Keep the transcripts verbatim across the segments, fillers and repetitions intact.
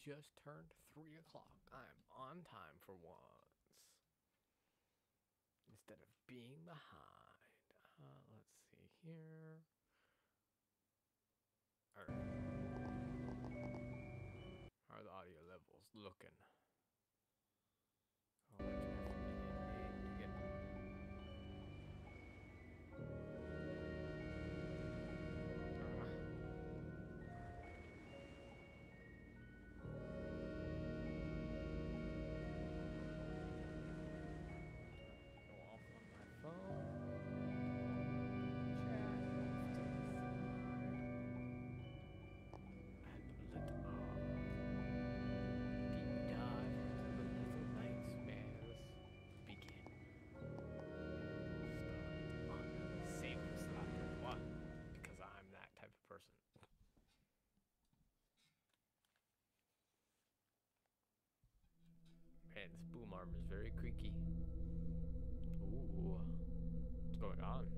just turned three o'clock. I'm on time for once. Instead of being behind. Uh, let's see here. Alright. How are the audio levels looking? Oh, I just have to get person. Man, this boom arm is very creaky. Ooh. What's going on?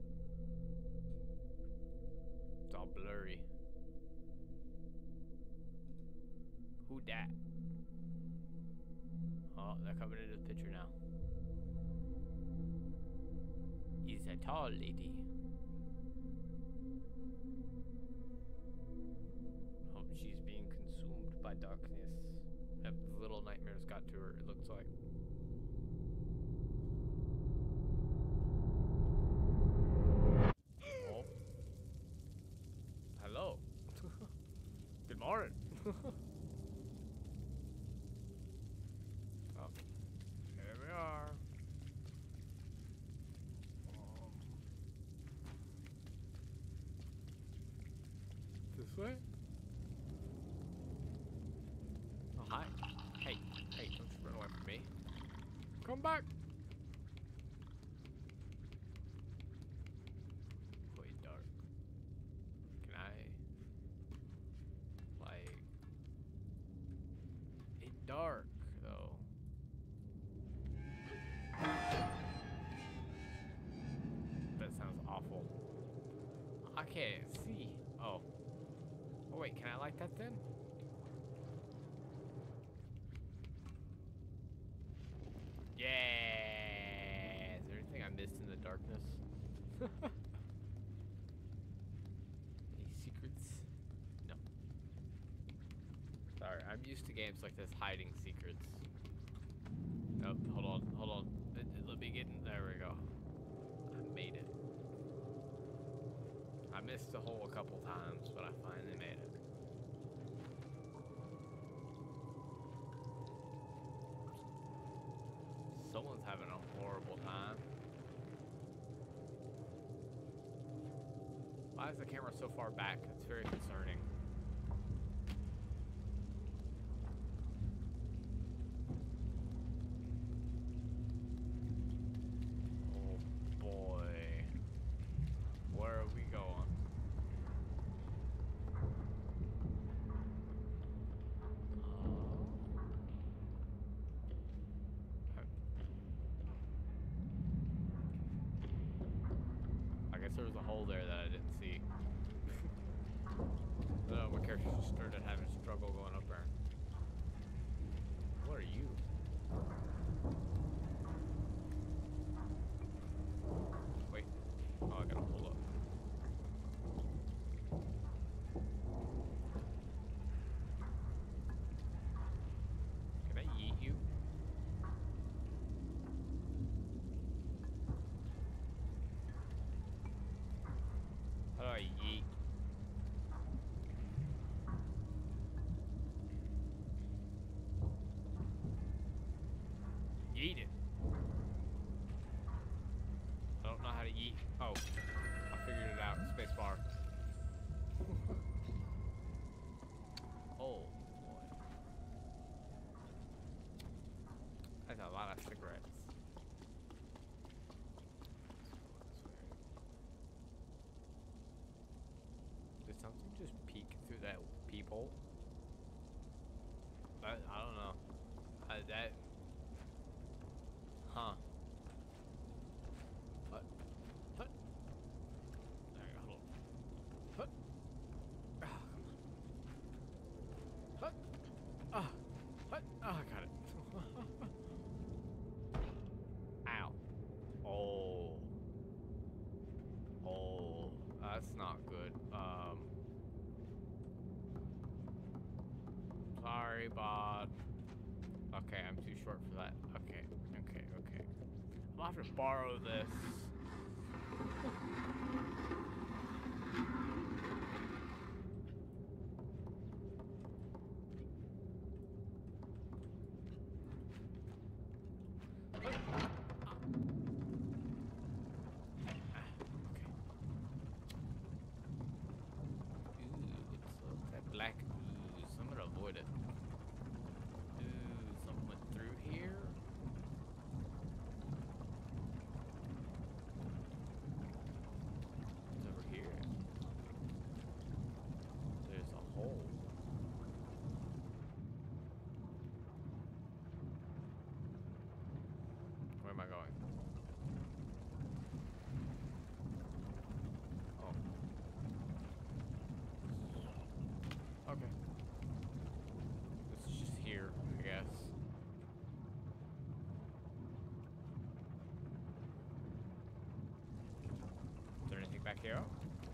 It's all blurry. Who dat? Oh, they're coming into the picture now. Is a tall lady. Oh, she's being consumed by darkness. Yep, the little nightmares got to her, it looks like. Oh. Hello. Good morning. Oh, here we are. Um, this way? Oh, hi. Hey, hey, don't you run away from me. Come back. Oh, it's dark. Can I, like, it's dark, though. That sounds awful. I can't see. Oh. Oh, wait, can I light that then? Yeah. Is there anything I missed in the darkness? Any secrets? No. Sorry, I'm used to games like this hiding secrets. Nope, hold on, hold on. Let, let me get in. There we go. I made it. I missed the hole a couple times, but I finally made it. Someone's having a horrible time. Why is the camera so far back? It's very concerning. Oh boy. Where are we going? There was a hole there that I didn't see. No, my character just started having struggle going up there. What are you? Wait. Oh, I gotta pull up. Can I yeet you? How do I yeet? Yeet it. I don't know how to yeet. Oh, I figured it out. Space bar. Oh boy. That's a lot of cigarettes. Did something just peek through that peephole? I, I don't know. I, that. Huh. What? What? There you go. Hold on. What? Oh, come on. What? Oh, what? Oh, I got it. Ow. Oh. Oh, that's not good. Um. Sorry, Bob. Okay, I'm too short for that. Okay, okay, okay. I'll have to borrow this. Black ooze. I'm gonna avoid it. Ooh, something went through here. What's over here? There's a hole. Where am I going? Okay. This is just here, I guess. Is there anything back here?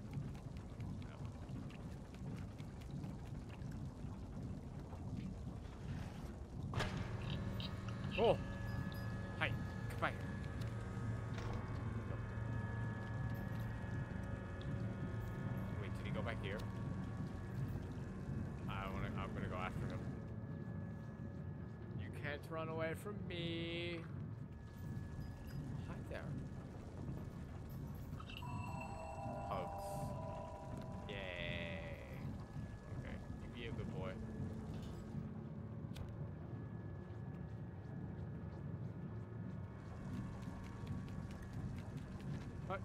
No. Oh! Hi, come back here. Wait, did he go back here? I wanna, I'm gonna go after him. You can't run away from me. Hi there. Hugs. Yay. Okay, you be a good boy. What?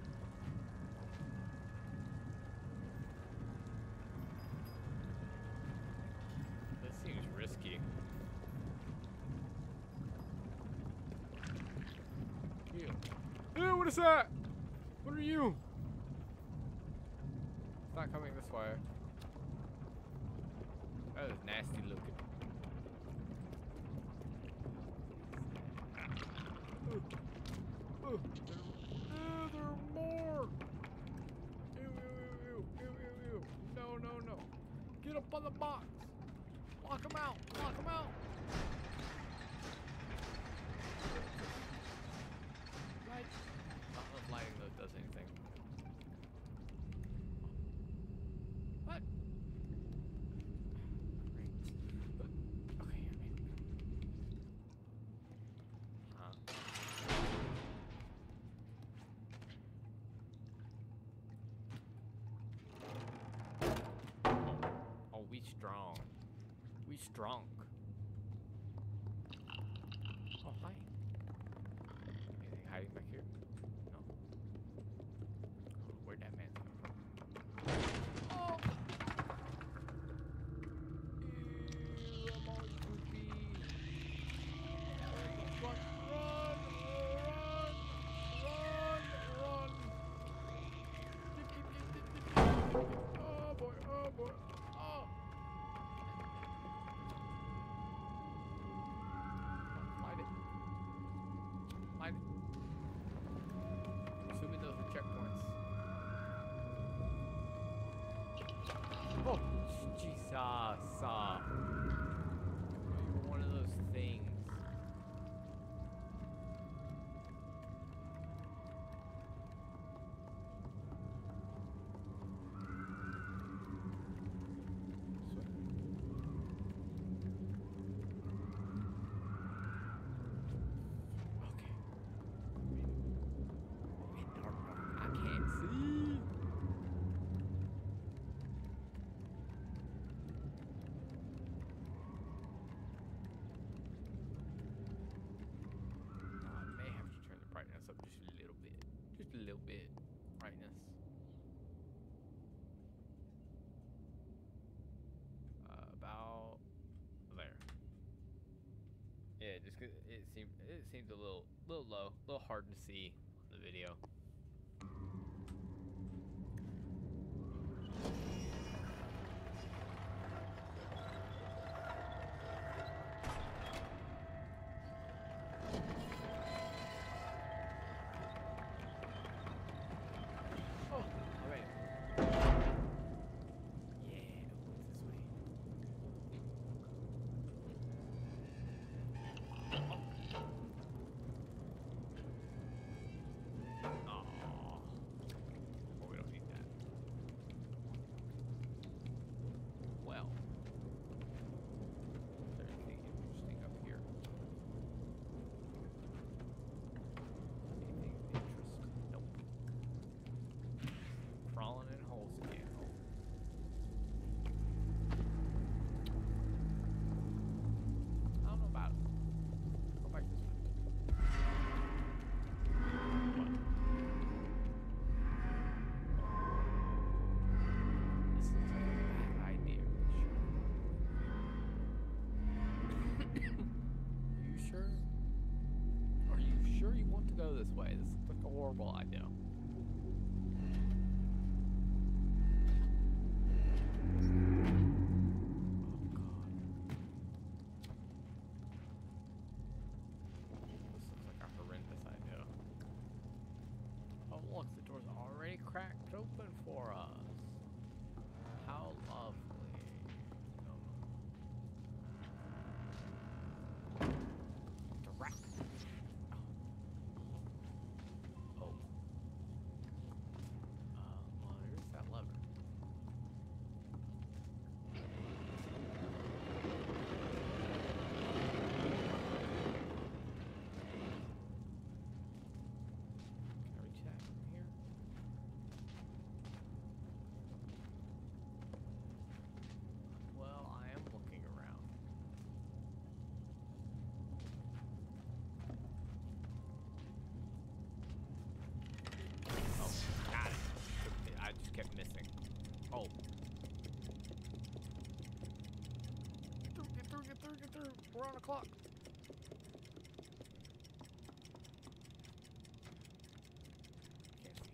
This seems risky. Ew. Ew, what is that? What are you? It's not coming this way. That is nasty looking. Ooh. Ooh. There, there are more. Ew, ew, ew, ew, ew, ew, ew. No, no, no. Get up on the box. Lock him out. Lock him out. Light. Not enough lighting that does anything. What? Great. Okay, here, maybe. Huh? Oh, we strong. We strong. Oh, hi. Anything hiding back here? No. Where'd that man come from? Oh! Ew, I'm all poopy. Run, run, run, run, run. Dip, dip, dip, dip, dip, dip, dip. Oh boy, oh boy. Oh. Light it. Light it. Assuming those are checkpoints. Oh, Jesus. Uh, you're one of those things. Okay. In dark, dark. I can't see. I may have to turn the brightness up just a little bit. Just a little bit. Brightness. Uh, about there. Yeah, just 'cause it seemed it seemed a little little low, a little hard to see on the video. this way. This looks like a horrible idea. Look, the door's already cracked open for us. How lovely. Um, the rat. Oh. Oh. Uh, well, here's that lever. Kept missing. Oh. Get through, get through, get through, get through. We're on the clock. Can't see.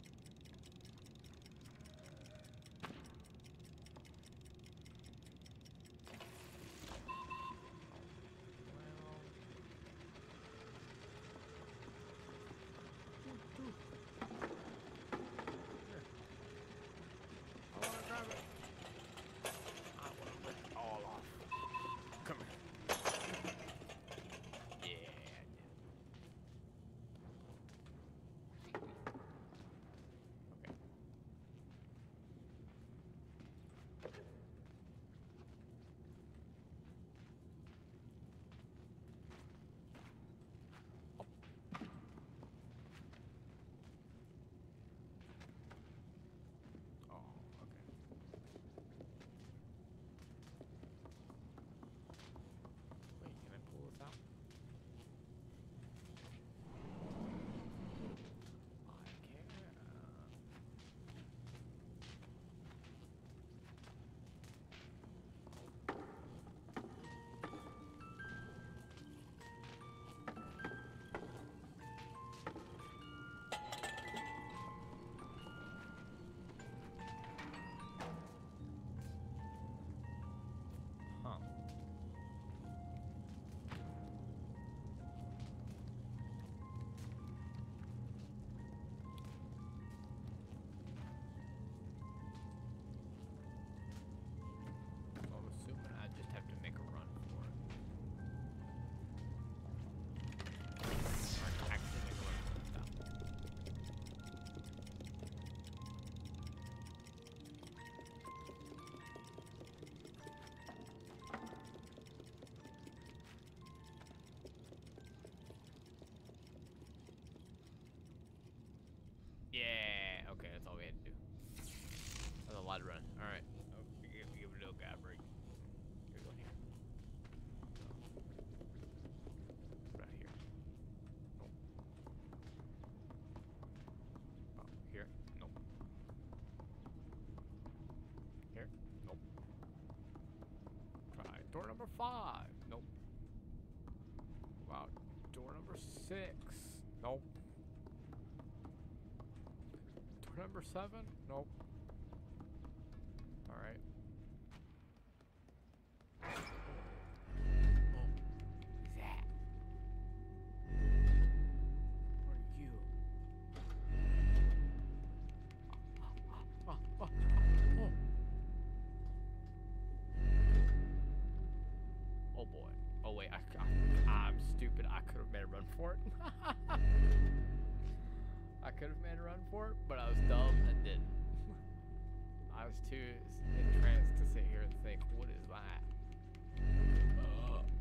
Well. Yeah, okay, that's all we had to do. That's a lot of run. Alright. Oh, give, give a little guy a break. Here we go here. Right here. Nope. Oh, here. Nope. Here. Nope. Try door number five. Nope. Wow. Door number six. Nope. Number seven? Nope. All right. Oh, who's that? Who are you? Oh, oh, oh, oh. Oh boy. Oh wait, I, I, I'm stupid. I could have made a run for it. I could have made a run for it, but I was dumb and didn't. I was too entranced to sit here and think, what is that? Uh, okay.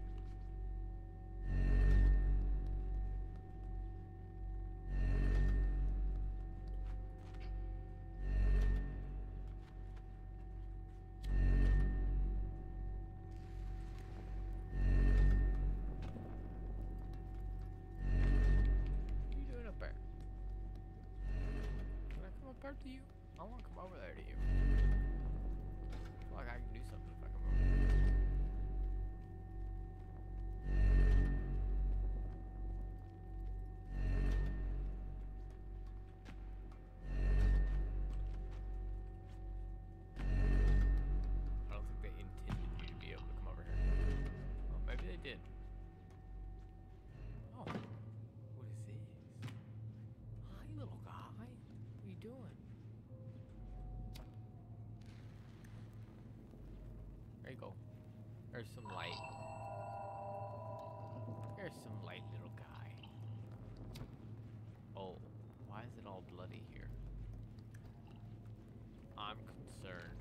Compared to you, I want to come over there to you. I feel like I can do something if I come over there. go. There's some light. There's some light, little guy. Oh, why is it all bloody here? I'm concerned.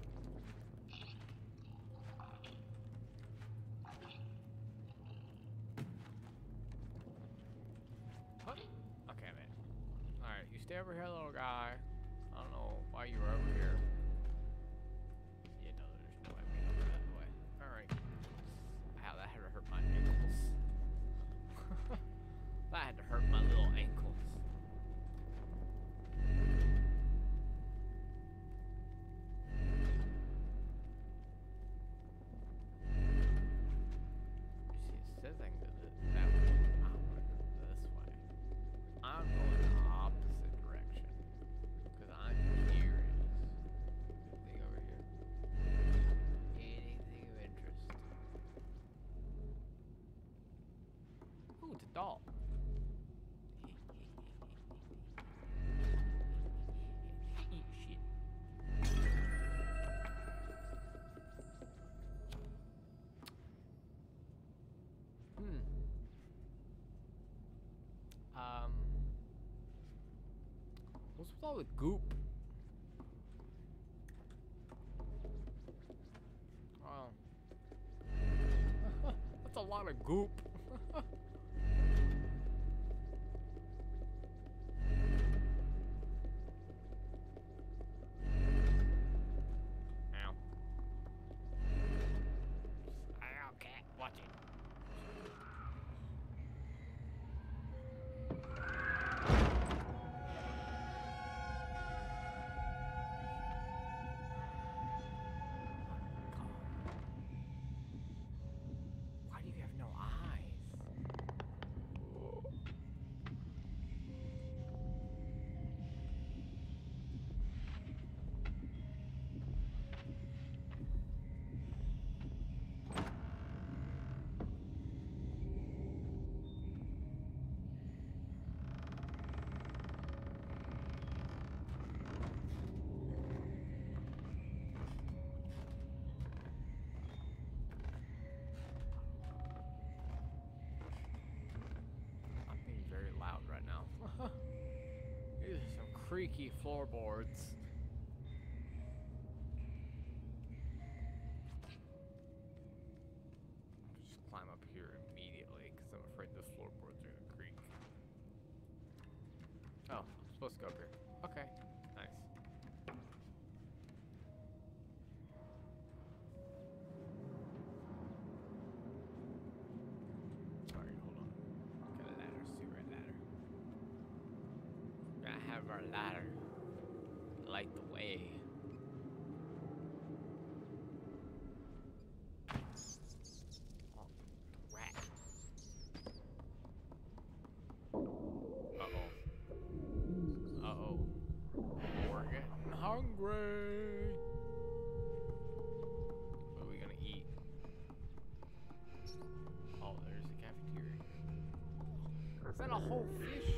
Huh? Okay, man. Alright, you stay over here, little guy. I don't know why you were over here. Yeah, no, there's no way we can go that way. Alright. Wow, that had to hurt my ankles. That had to hurt my little ankles. You see, it says I can go th- that way. I'm gonna go this way. I'm going the opposite direction. Because I'm curious. Anything over here? Anything of interest? Ooh, it's a doll. Eat shit. Hmm. Um. What's with all the goop? Oh. That's a lot of goop. Ow. Ow, cat. Watch it. Why do you have no eyes? I'm being very loud right now. These are some creaky floorboards. Just climb up here immediately because I'm afraid the floorboards are gonna creak. Oh, I'm supposed to go up here. Okay, nice. Sorry, hold on. Got a ladder, super ladder. Gotta have our ladder. Light the way. Oh, the rat. Uh-oh. Uh-oh. We're getting hungry. What are we gonna eat? Oh, there's the cafeteria. Is that a whole fish?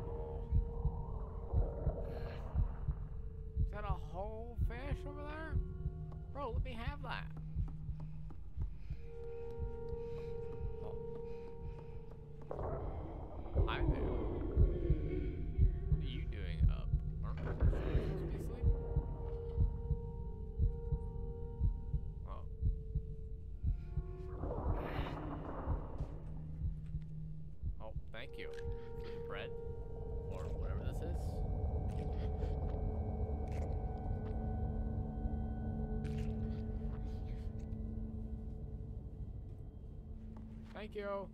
Is that a whole fish over there? Bro, let me have that. Oh. Hi there. What are you doing up? Aren't you supposed to be asleep? Oh. Oh, thank you for the bread. Or whatever this is. Thank you.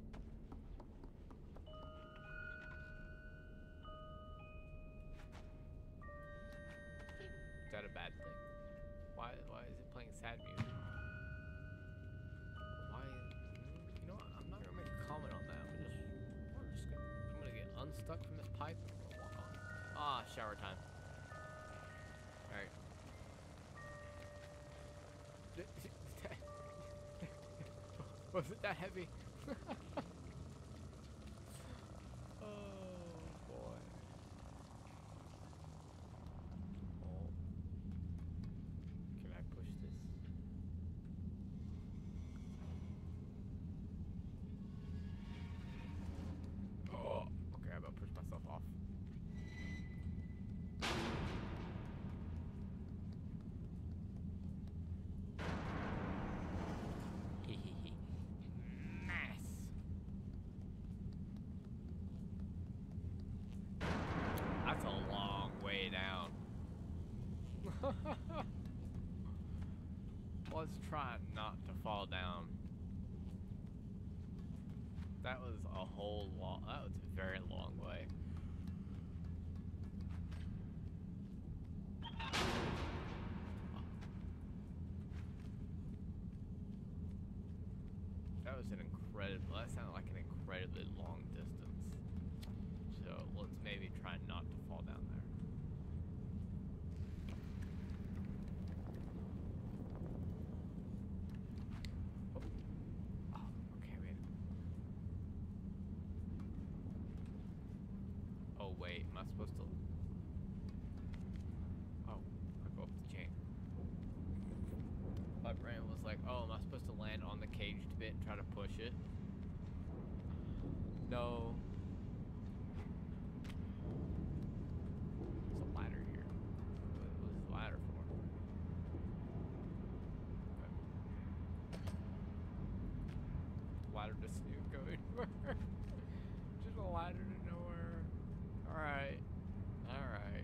Is that a bad thing? Why why is it playing sad music? Why you know what? I'm not gonna make a comment on that. I'm just we're just gonna I'm gonna get unstuck from this pipe and I'm gonna walk on. Ah, shower time. Alright. Was it that heavy? Oh boy. Oh. Can I push this? try not to fall down. That was a whole long, that was a very long way. That was an incredible, that sounded like an incredibly long distance. So let's maybe try not to fall down there. Oh, oh okay, wait. Oh wait, am I supposed to? Oh, I go up the chain. My brain was like, oh, am I supposed to land on the caged bit and try to push it? No. There's a ladder here. What was the ladder for? Okay. Ladder to snoo go anywhere. Just a ladder to nowhere. Alright. Alright.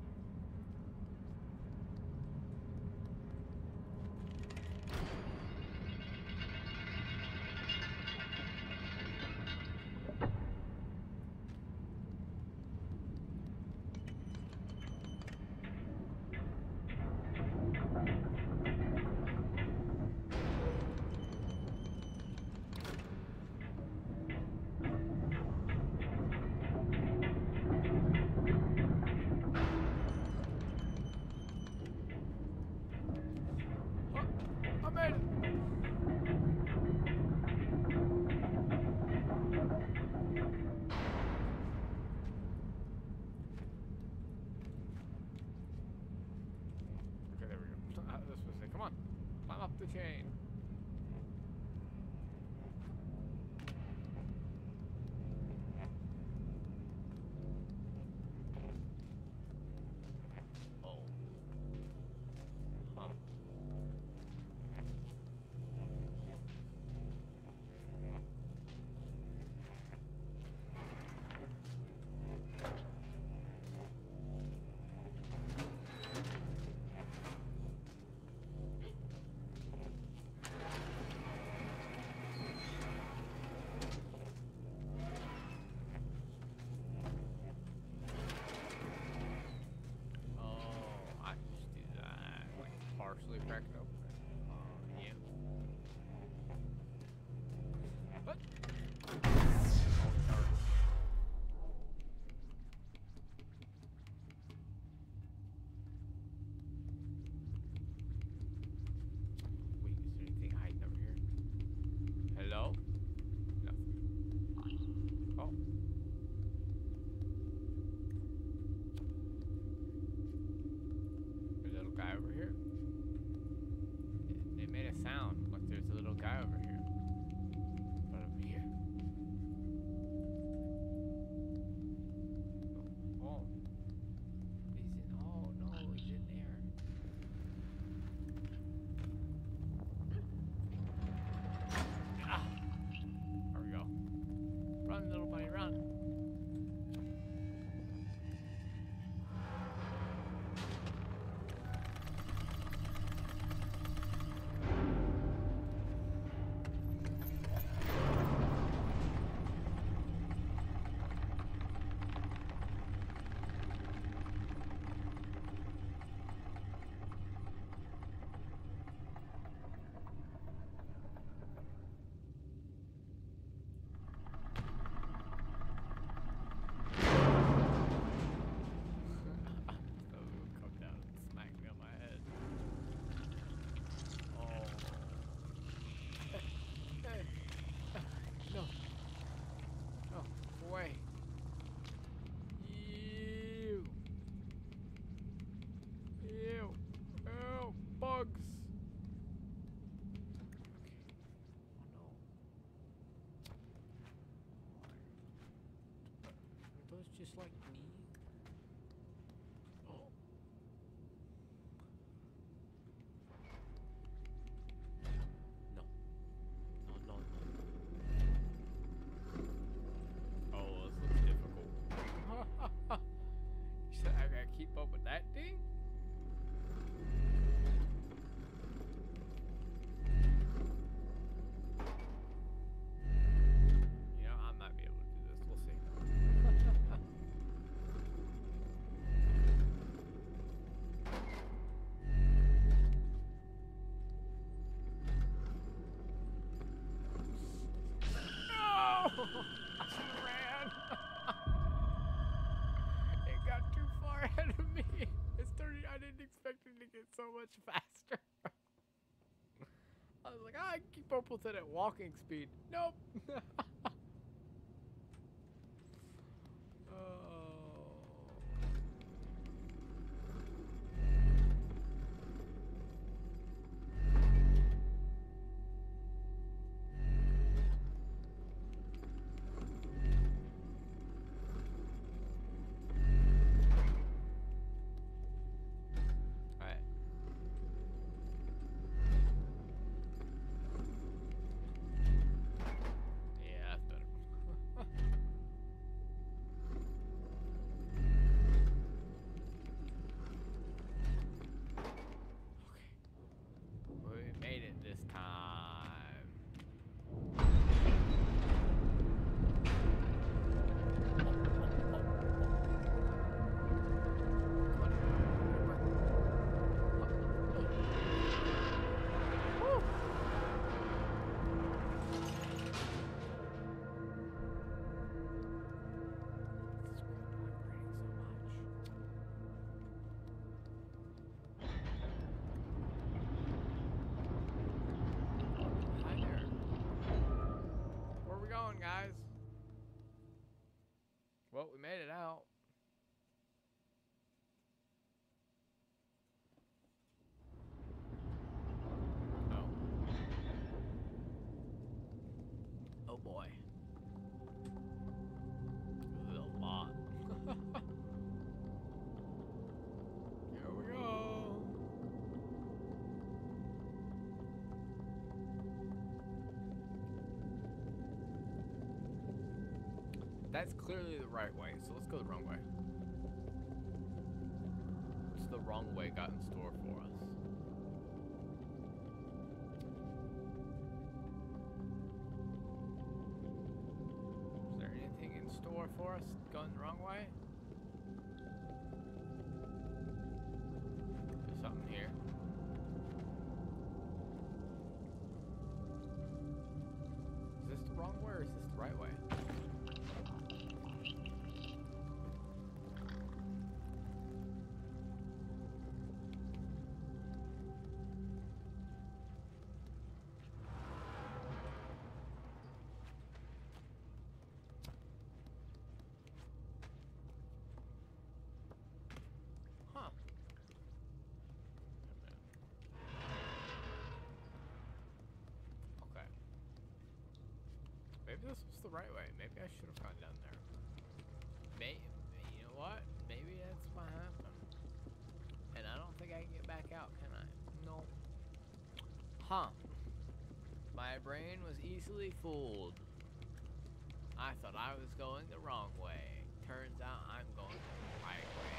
I made it! Okay, there we go. Uh, this was it. Come on. Climb up the chain. Oh. Huh. Oh, I can just do that. Like partially crack it open. Uh, yeah. What? Oh, dark. Wait, is there anything hiding over here? Hello? Nothing. Oh. There's a little guy over here. It, it made a sound like there's a little guy over here. But over here. Oh, oh. He's in. Oh no, he's in there. Ah. There we go. Run, little buddy, run. Just like me. Oh. No. No, no, no. Oh, this looks difficult. You said I gotta keep up with that thing? purple said at walking speed. Nope. Guys. Well, we made it out. Oh. Oh boy. This is a lot. Here we go. That's clearly the right way, so let's go the wrong way. What's the wrong way got in store for us? Is there anything in store for us going the wrong way? There's something here. Is this the wrong way or is this the right way? Maybe this was the right way. Maybe I should have gone down there. Maybe, you know what? Maybe that's what happened. And I don't think I can get back out, can I? No. Huh. My brain was easily fooled. I thought I was going the wrong way. Turns out I'm going the right way.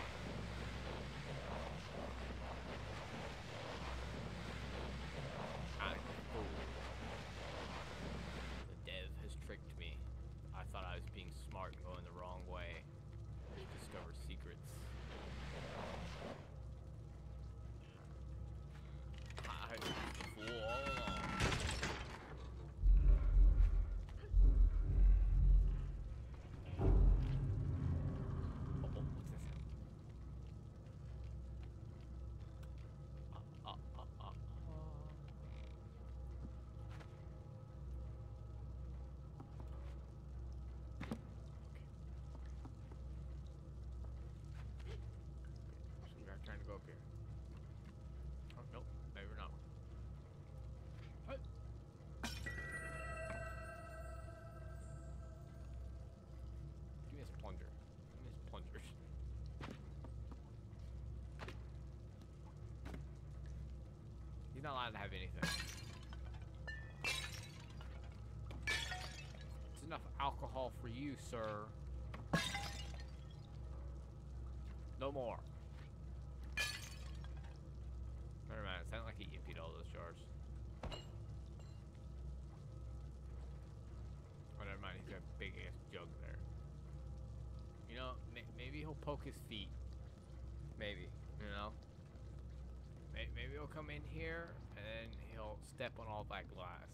I'm a fool. Tricked me. I thought I was being smart and going the wrong way to discover secrets. I was a fool all along. Oh, what's this? Uh, uh, uh, uh, uh. Trying to go up here. Oh, nope. Maybe not. Hey. Give me this plunger. Give me this plungers. He's not allowed to have anything. It's enough alcohol for you, sir. No more. Never mind, it sounded like he emptied all those jars. Oh, never mind, he's got a big ass jug there. You know, may maybe he'll poke his feet. Maybe, you know? May maybe he'll come in here and then he'll step on all that glass.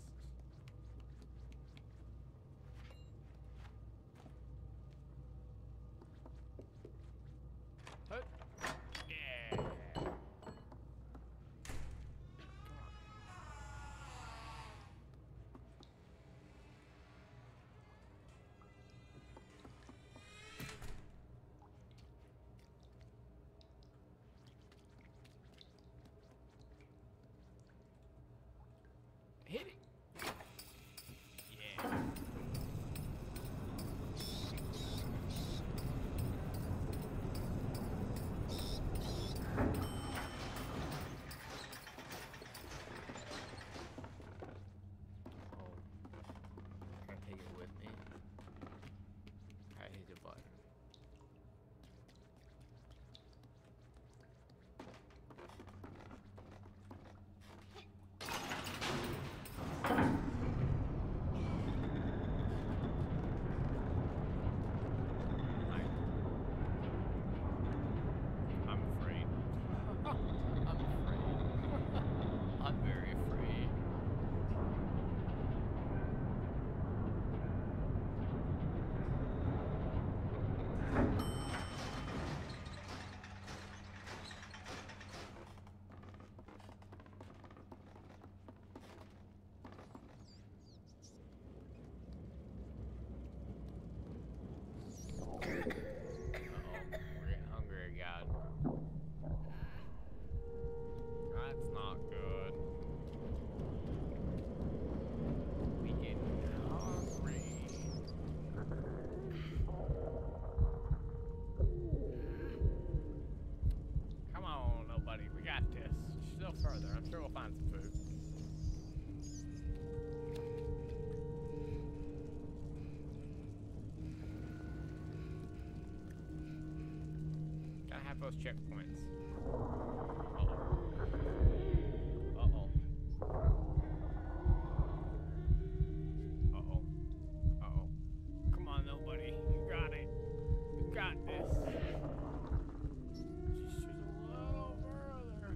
Hut. Yeah. at those checkpoints. Uh-oh. Uh-oh. Uh-oh. Uh-oh. Come on, nobody. You got it. You got this. Just a little further.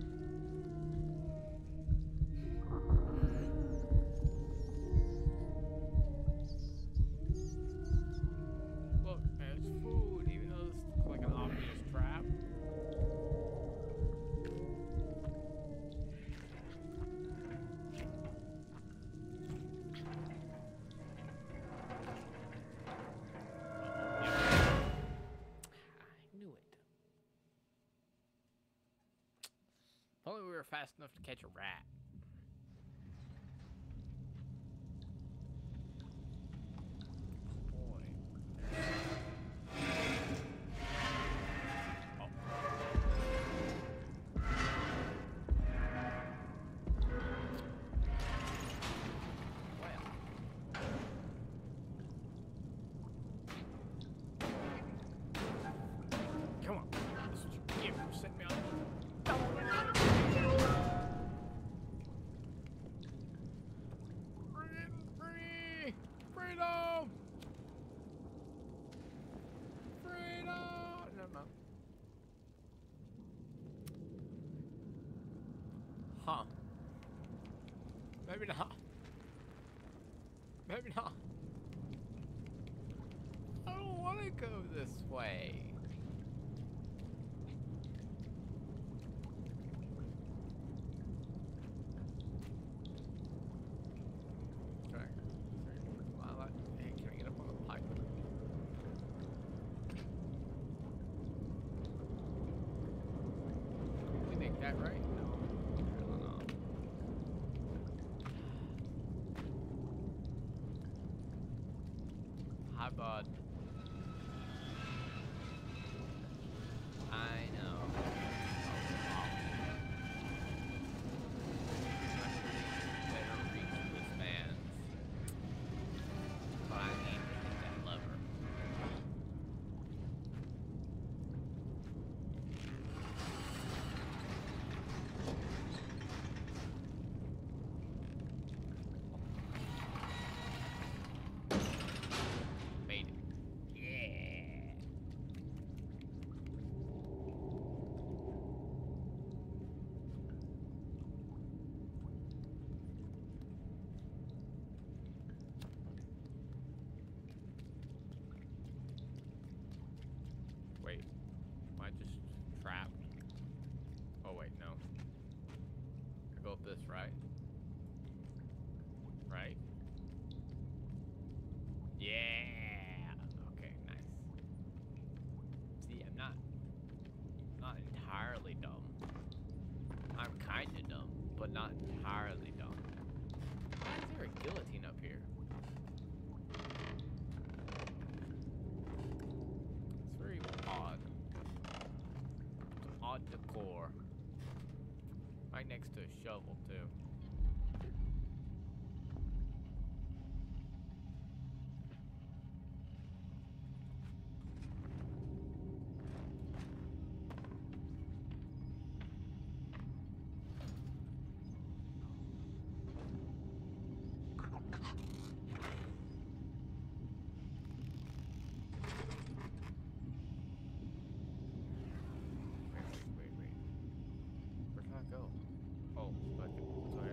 Look, there's food, even though this looks like an obvious trap. I knew it. If only we were fast enough to catch a rat. Boy. Oh. Well. Come on. This is what you get for setting me on. Free! Freedom! Freedom! No, no. Huh. Maybe not. Maybe not. I don't want to go this way. Okay. Come on, let- hey, can I get up on the pipe? Did we make that right? No. Apparently not. Hi, bud. I know. Better reach this man. But I need to hit that lever. Made it. Yeah. Wait, am I just trapped? Oh wait, no. I go up this, right? Right? Yeah. Okay, nice. See, I'm not, not entirely dumb. I'm kinda dumb, but not entirely dumb. Why is there a guillotine up here? It's very odd. It's odd decor. Right next to a shovel, too. Wait, wait, wait. Where can I go? Oh, okay. So I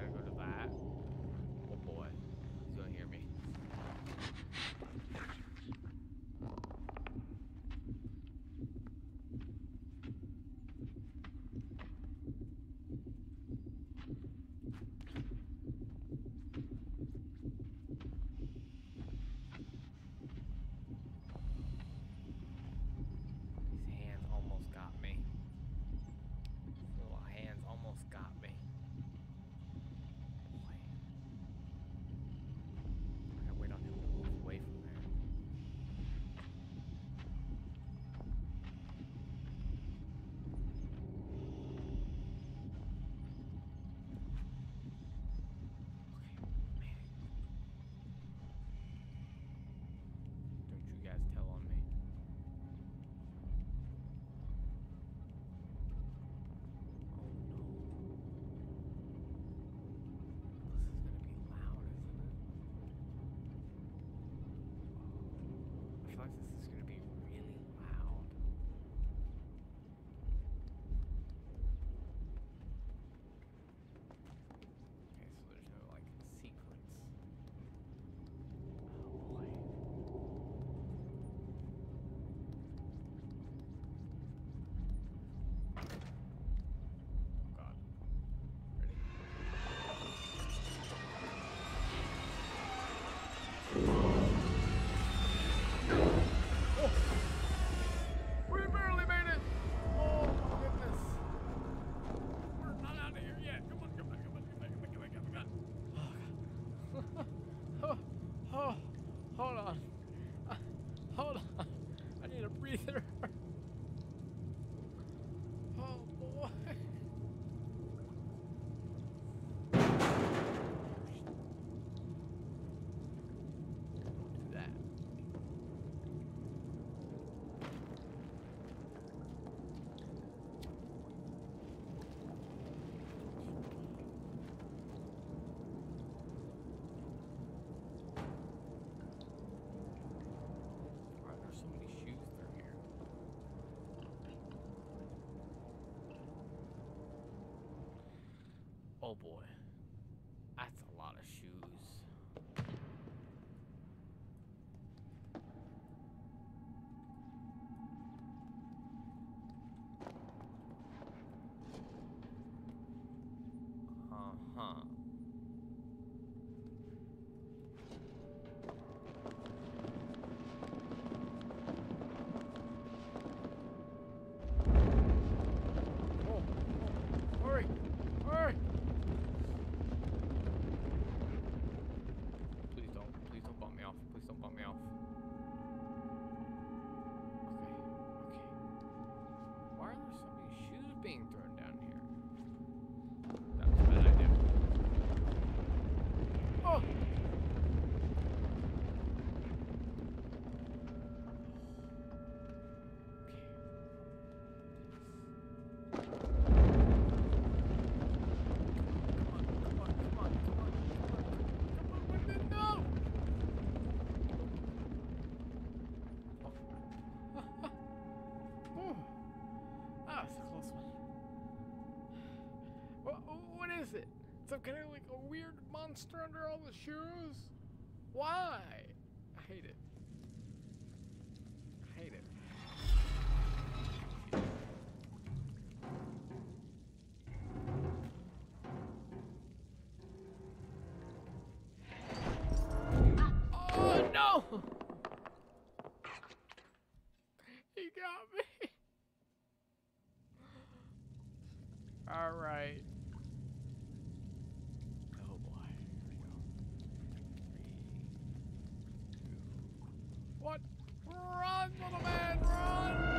Oh boy. That's a lot of shoes. Uh-huh. Oh, oh, hurry, hurry! Please don't, please don't bump me off. Please don't bump me off. Okay, okay. Why are there so many shoes being thrown down here? That was a bad idea. Oh! Is it? Some kind of like a weird monster under all the shoes? Why? I hate it. I hate it. Oh no! He got me. All right. What? Run, little man, run!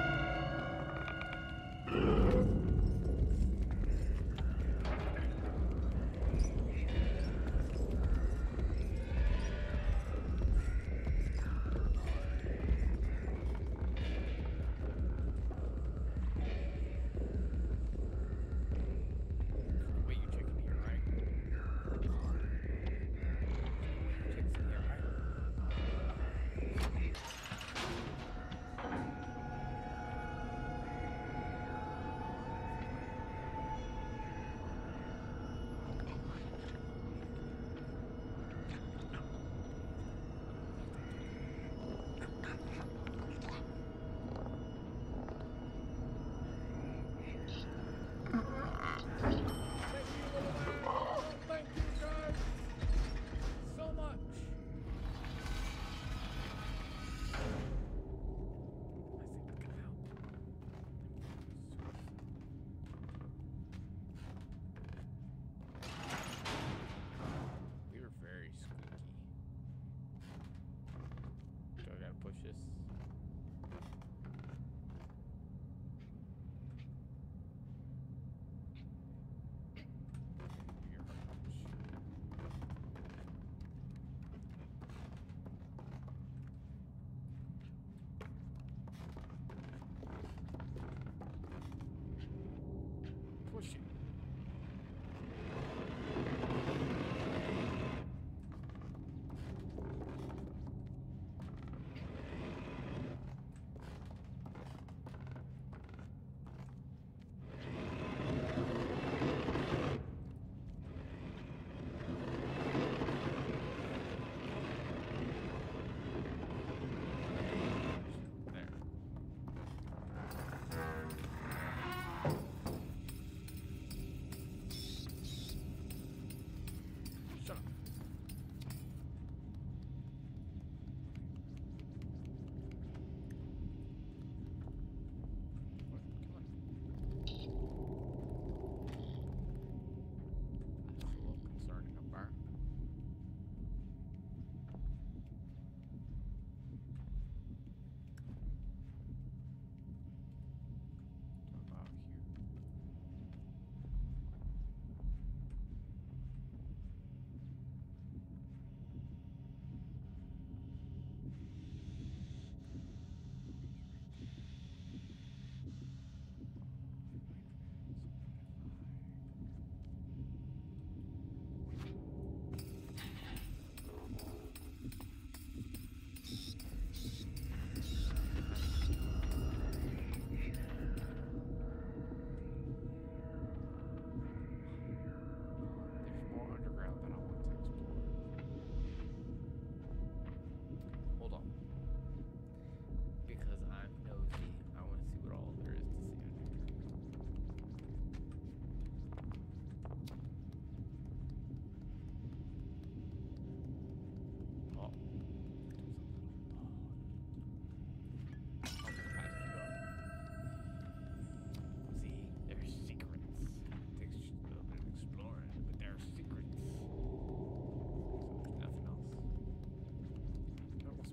Wait, you checking here, right? Checks in here, right? Thank you, little man. Oh, thank you, guys, so much. I think we can help. We are very squeaky. Do I gotta push this? Push it.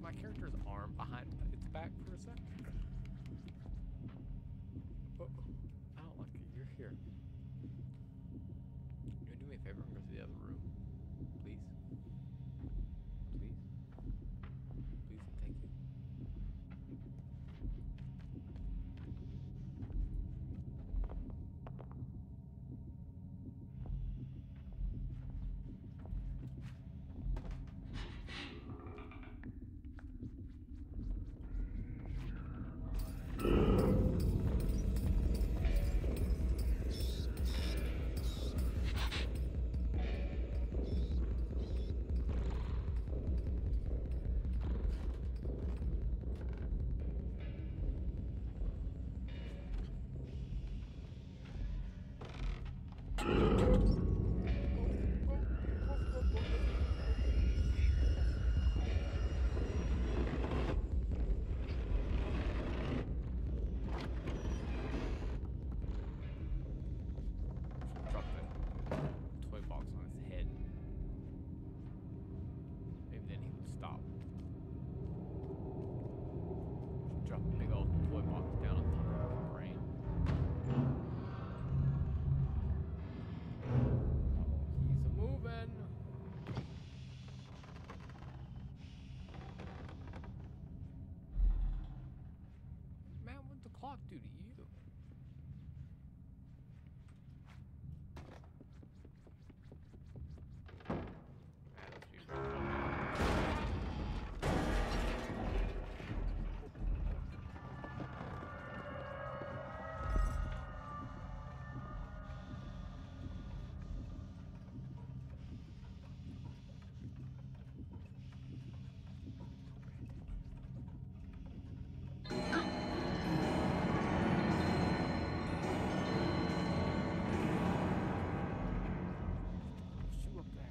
my character's arm behind its back for a sec? Oh, I don't like it. You're here. You wanna do me a favor and go to the other room? Please? Please? Please and thank you. Drop the toy box on his head. Maybe then he would stop. Drop a big old toy box down on top of his brain. He's a moving. Man, what'd the clock do to you? Man, those people are coming. Shoe up there.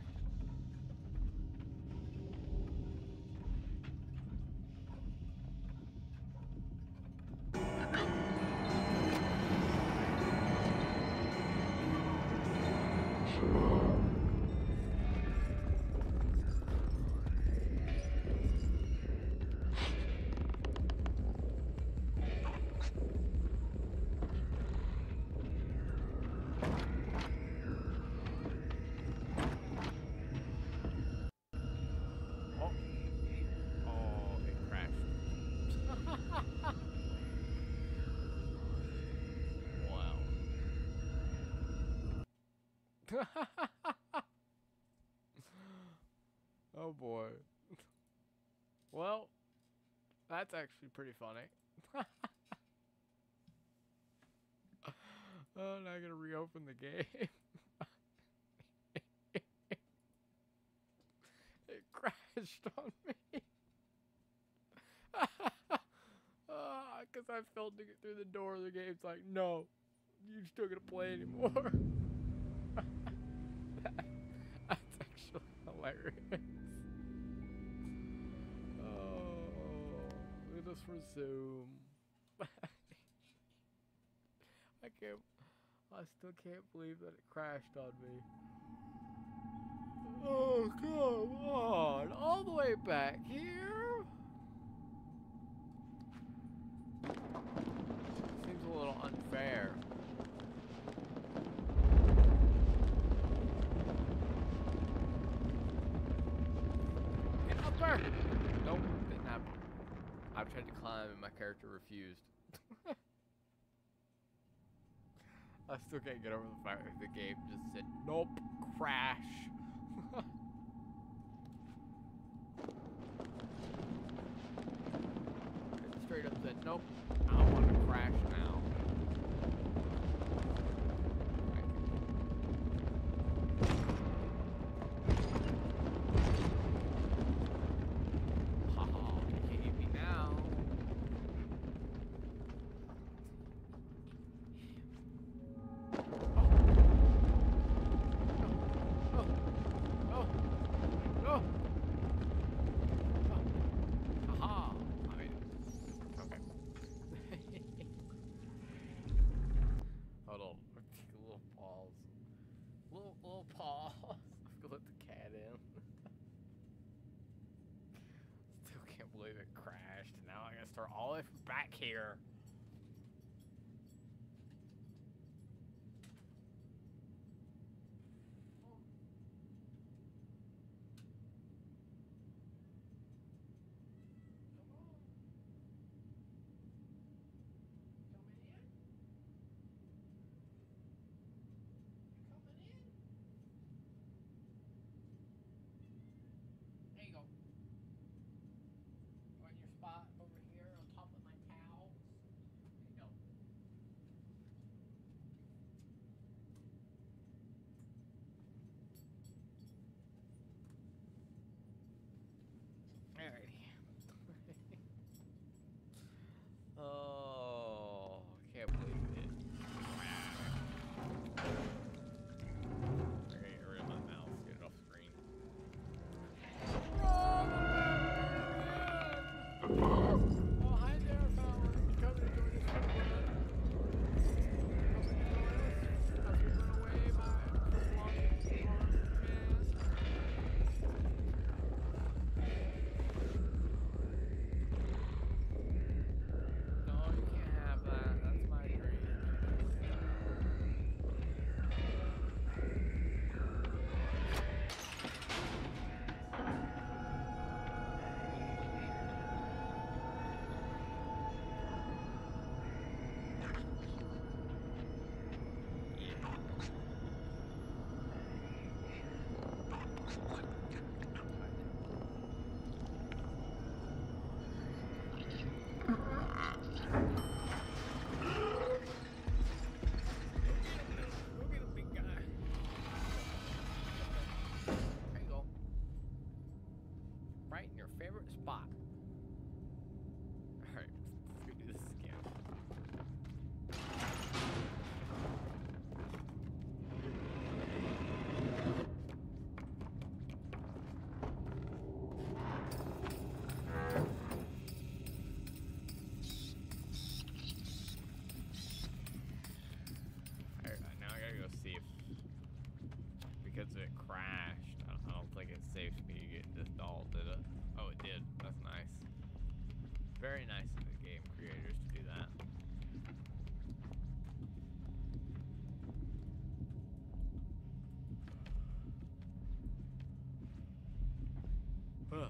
Oh. Oh, it crashed. Wow. Oh boy. Well, that's actually pretty funny. Oh, now I gotta reopen the game. It crashed on me. uh, Cause I failed to get through the door. The game's like, no, you're still gonna play anymore. That's actually hilarious. Oh, let us resume. I can't. I still can't believe that it crashed on me. Oh, come on. All the way back here? Seems a little unfair. Get up there! Nope, didn't happen. I've tried to climb and my character refused. I still can't get over the fact that the game just said, nope, crash. It straight up said, nope, I want to crash now. Haha, you can't eat me now. believe it crashed. Now I gotta start all the way from back here. Alrighty. Oh, can't believe it. Okay, get rid of my mouse, get it off screen. Oh, hi there, Flower. Come and join us for the run. Come and join us as we run away by the longest man. No, you can't have that. That's my dream. Go get him, big guy. There you go. Right in your favorite spot. Alright, let's do this again. Alright, now I gotta go see if, because it crashed, I don't, I don't think it's safe for me to get this doll, did it? Oh, it did. That's nice. Very nice of the game creators to do that. Ugh.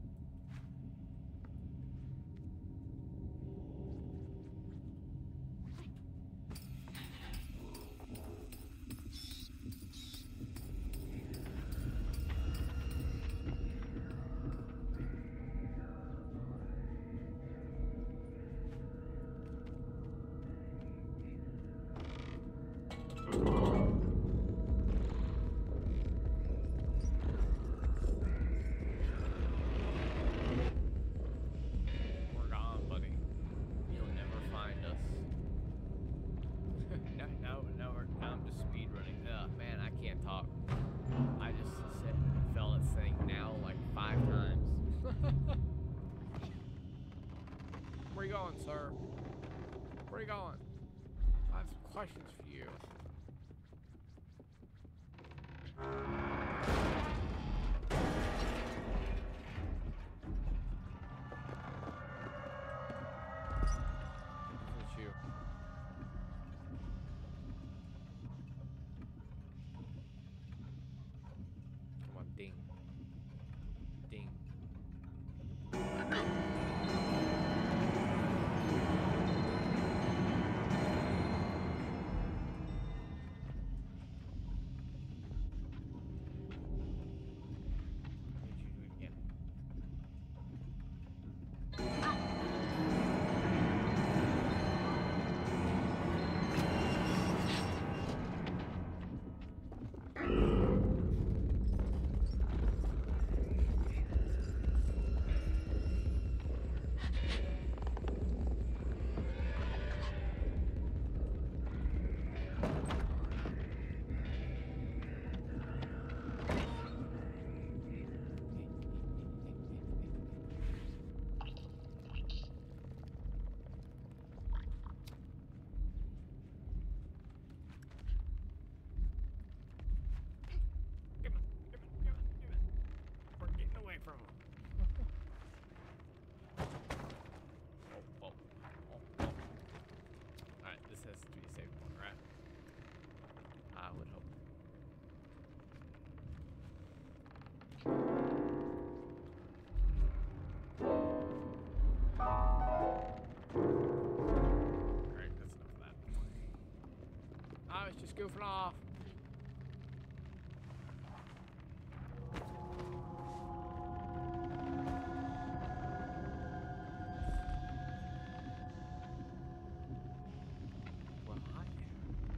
We're gone, buddy. You'll never find us. now, now, now, we're, now I'm just speed running. Ugh, man, I can't talk. I just said fell at saying now like five times. Where you going, sir? Where you going? I have some questions for you. Look at you. Come on, ding. Ding. goofing off. Well, hi there.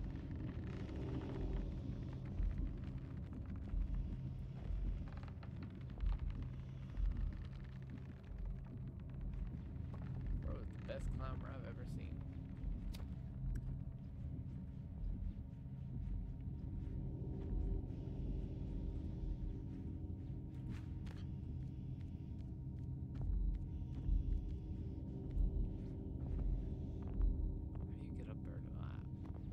Bro, it's the best climber I've ever seen. How do you get up there to that?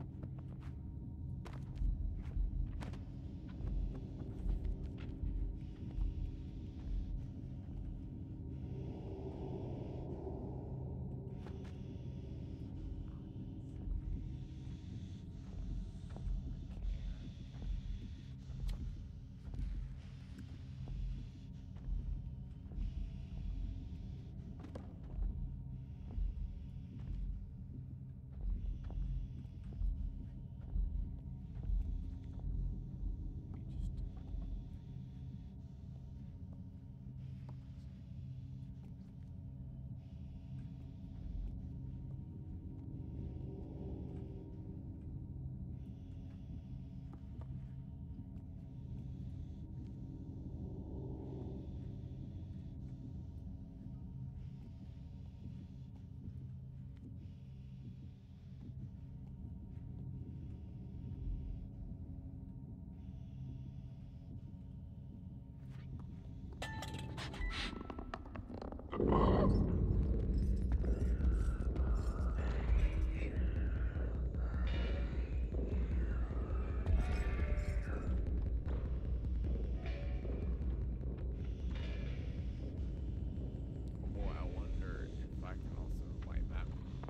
Boy, I wonder if I can also light that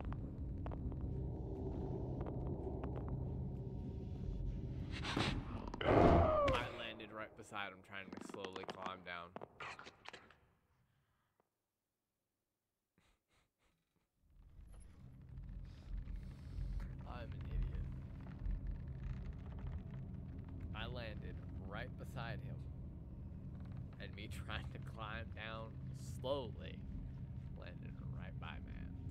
one. I landed right beside him, trying to slowly climb down. I'm an idiot. I landed right beside him, and me trying to climb down slowly landed right by Mans.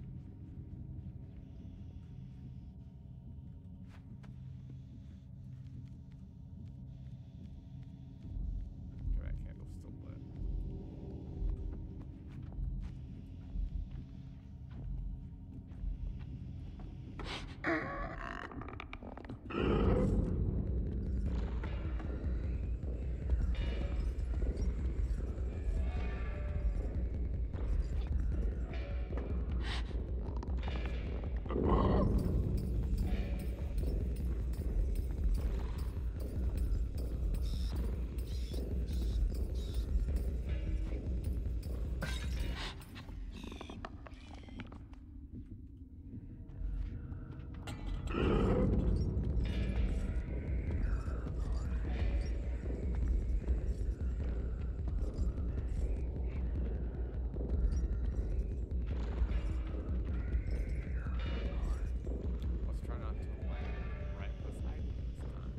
Okay, that candle's still lit. Let's try not to land right beside him this time.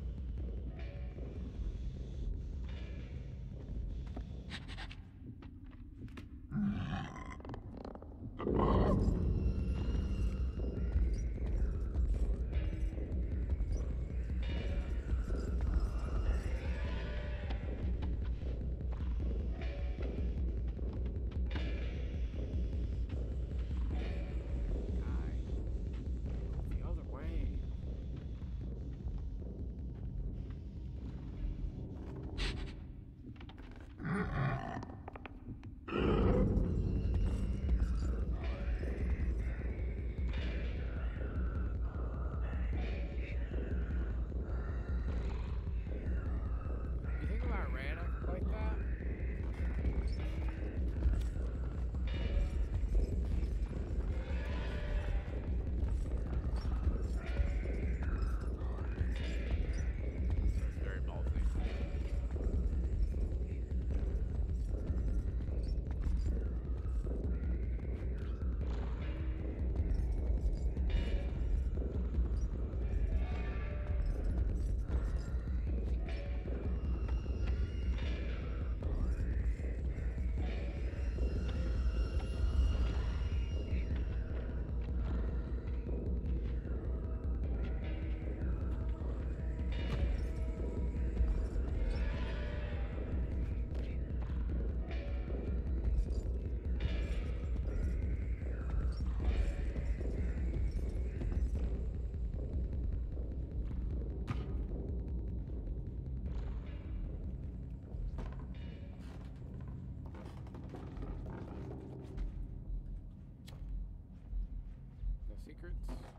Guy, go the other way. secrets.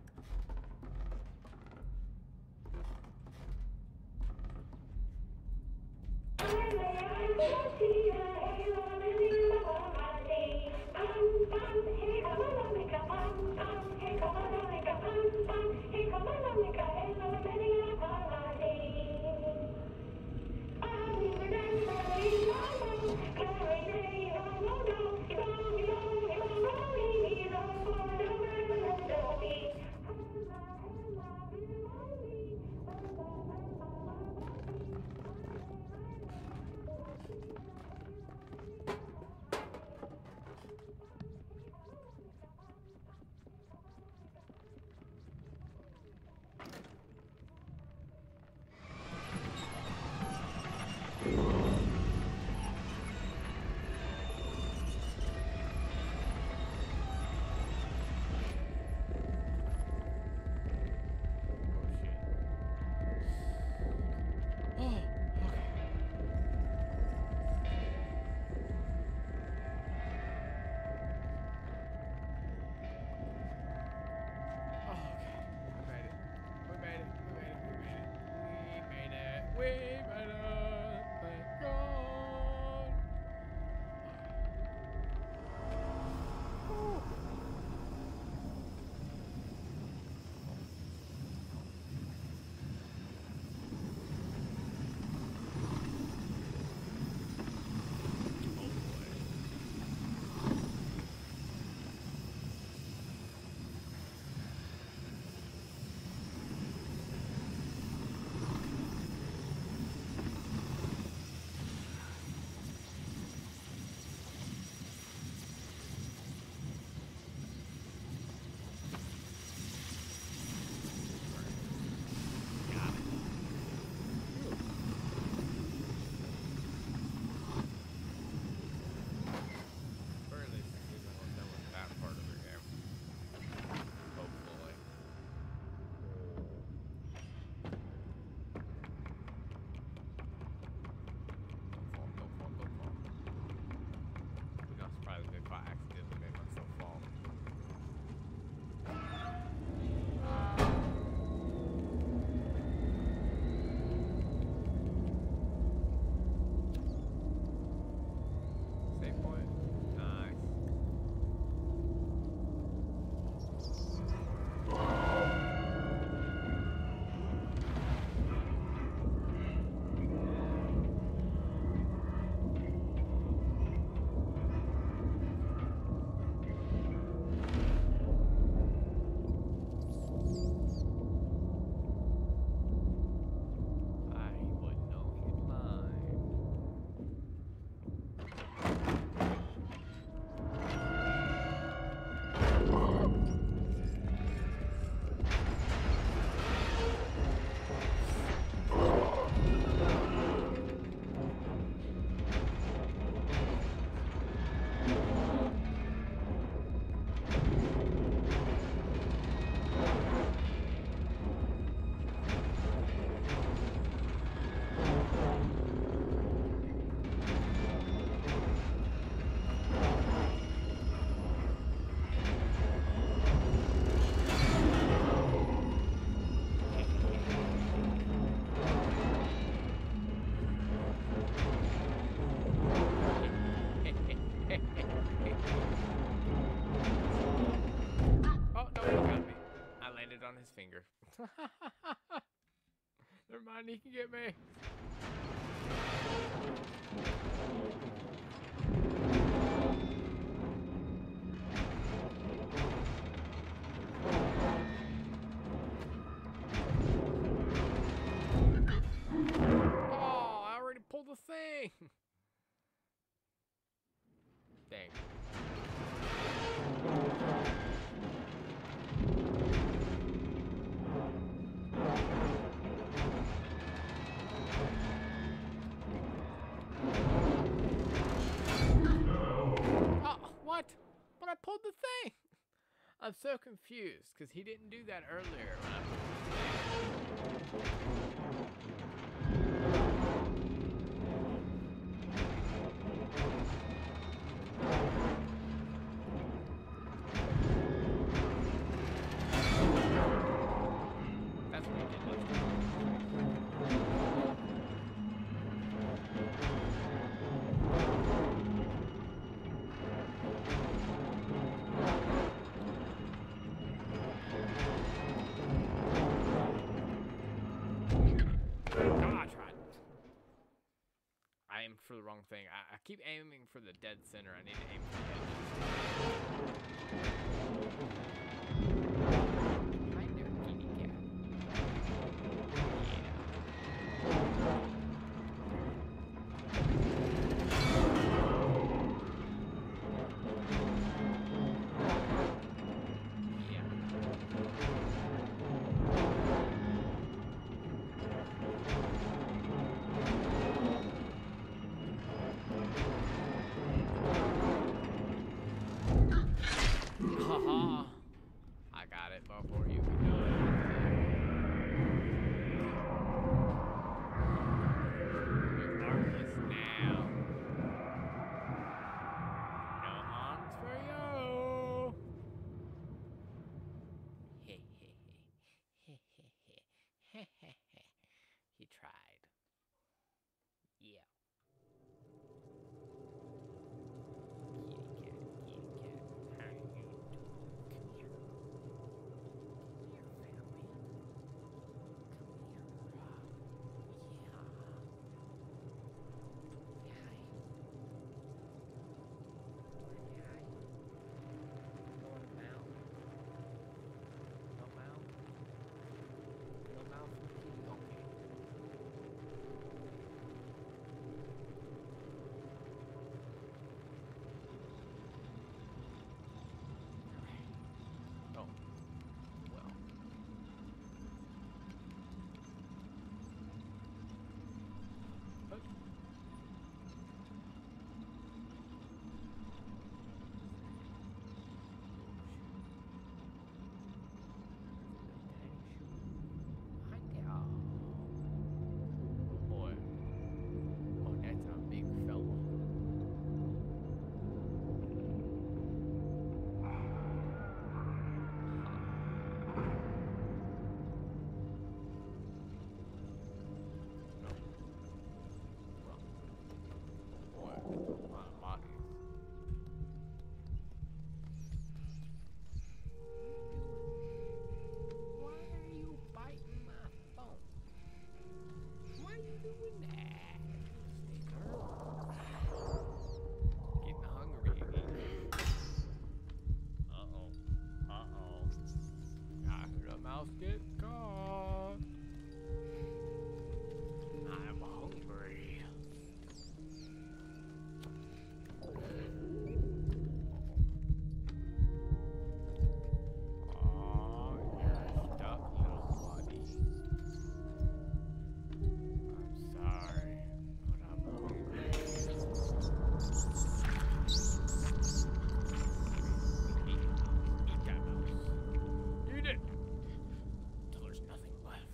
On his finger. Never mind, he can get me. Oh, I already pulled the thing. Dang. What? But I pulled the thing! I'm so confused, because he didn't do that earlier when I pulled the thing. for the wrong thing. I, I keep aiming for the dead center. I need to aim for the edge. Hi there, kitty cat. Haha! I got it before you could do it. You're armless now. No arms for you. He he he he he he he. He tried. Yeah. Kitty cat, kitty cat, how you doing? Come here. Come here, family. Come here. Yeah. Hi. Hi. You want a mouth? No mouth? No mouth for the kitty? Okay. Oh, well. But boy. Oh, that's a big fella. No. Well, boy, a lot of bodies. Why are you biting my phone? Why are you doing that? Sticker. Getting hungry again. Uh-oh. Uh-oh. I heard a mouse get caught. I'm hungry. Oh, you're stuck, little buddy. I'm sorry, but I'm hungry. Eat, eat that mouse. Eat it! Till there's nothing left.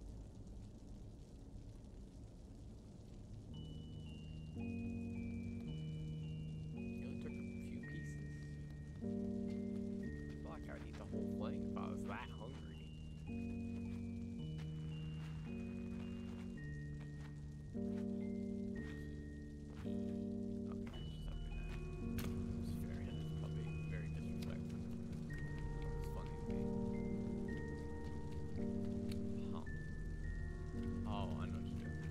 You only took a few pieces. I feel like I would eat the whole thing if I was that hungry. Okay, just having that. It's very, it's probably very disrespectful. It's funny to me. Huh. Oh, I know what you're doing.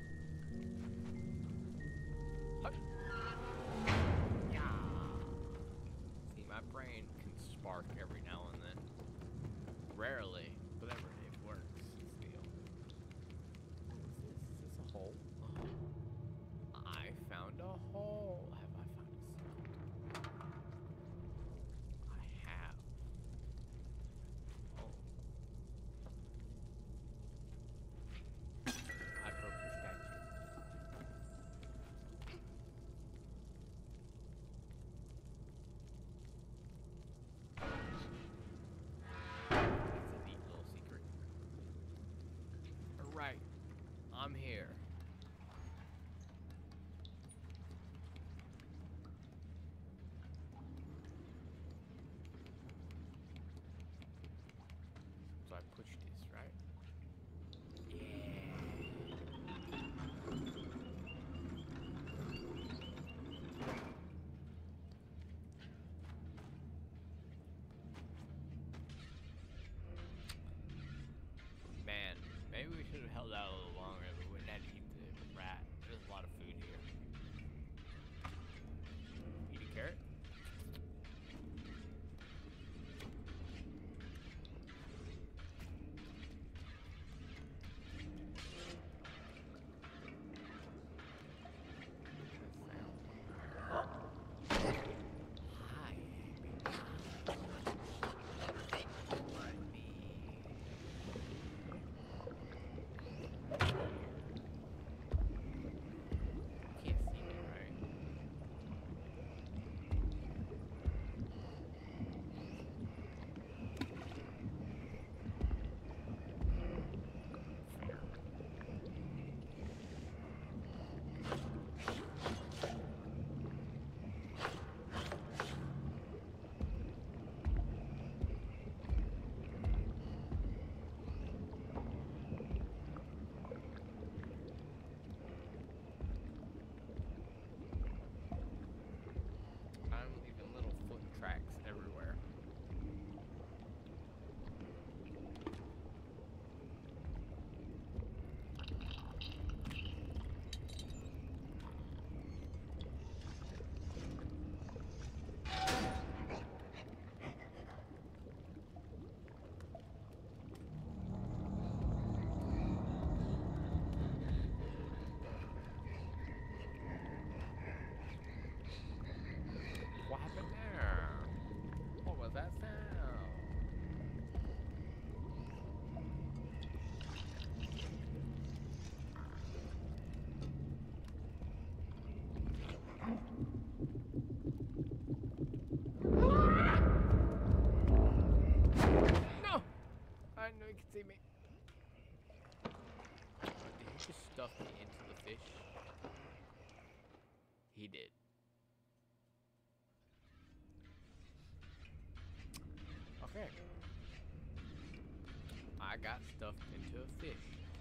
Hup. Yeah. See, my brain can spark every now and then. Rarely, but every day it works. Still. What is this? Is this a hole? I found a hole. Have I found a secret? I have. Oh. I broke the statue. That's a stuff me into the fish? He did. Okay. I got stuffed into a fish.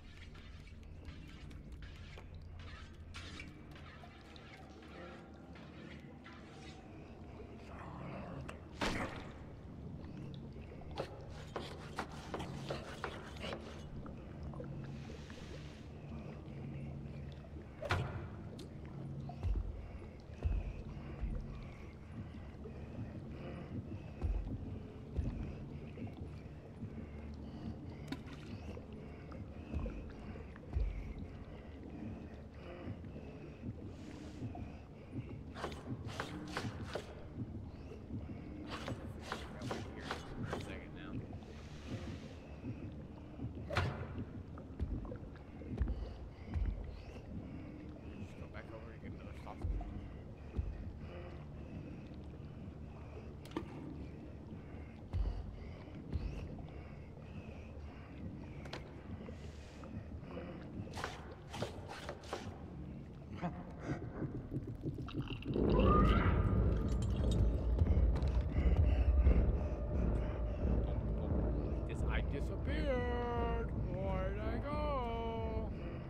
Disappeared. Where'd I go?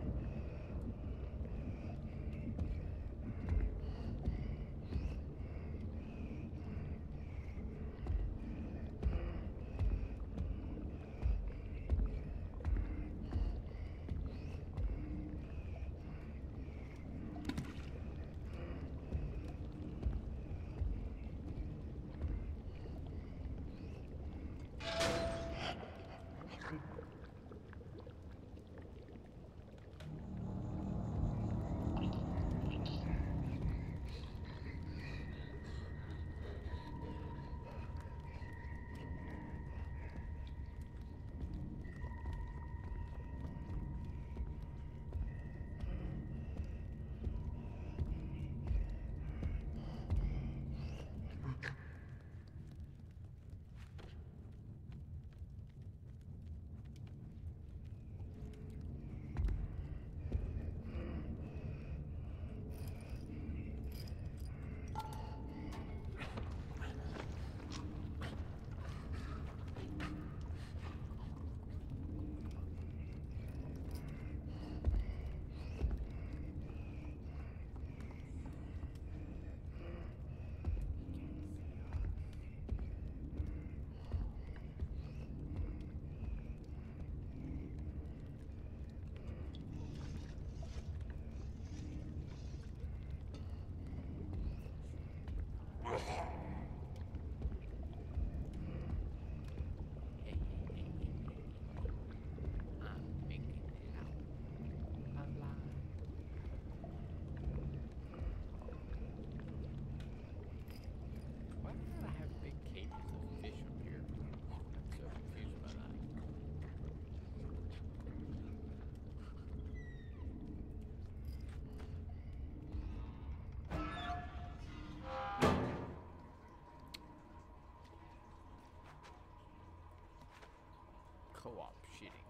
Co-op shitting.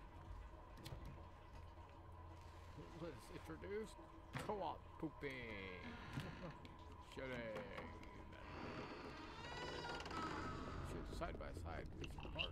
Let's introduce co-op pooping. Shitting. Shit side by side with your partner.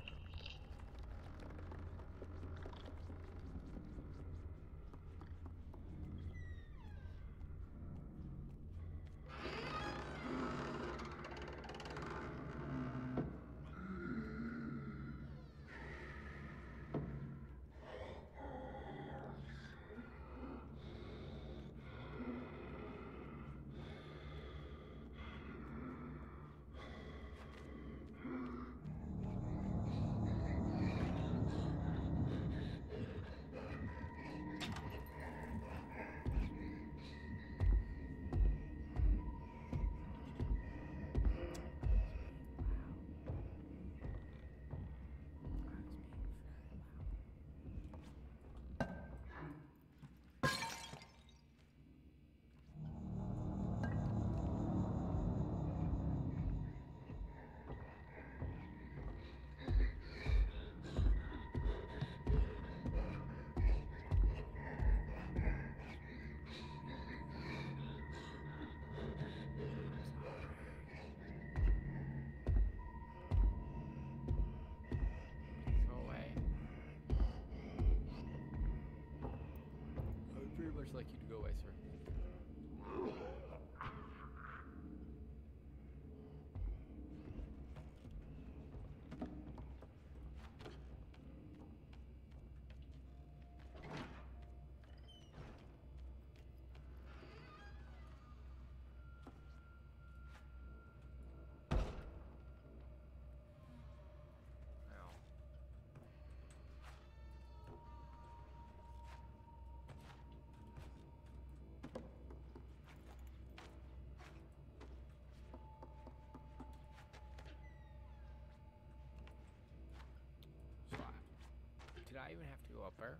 Where?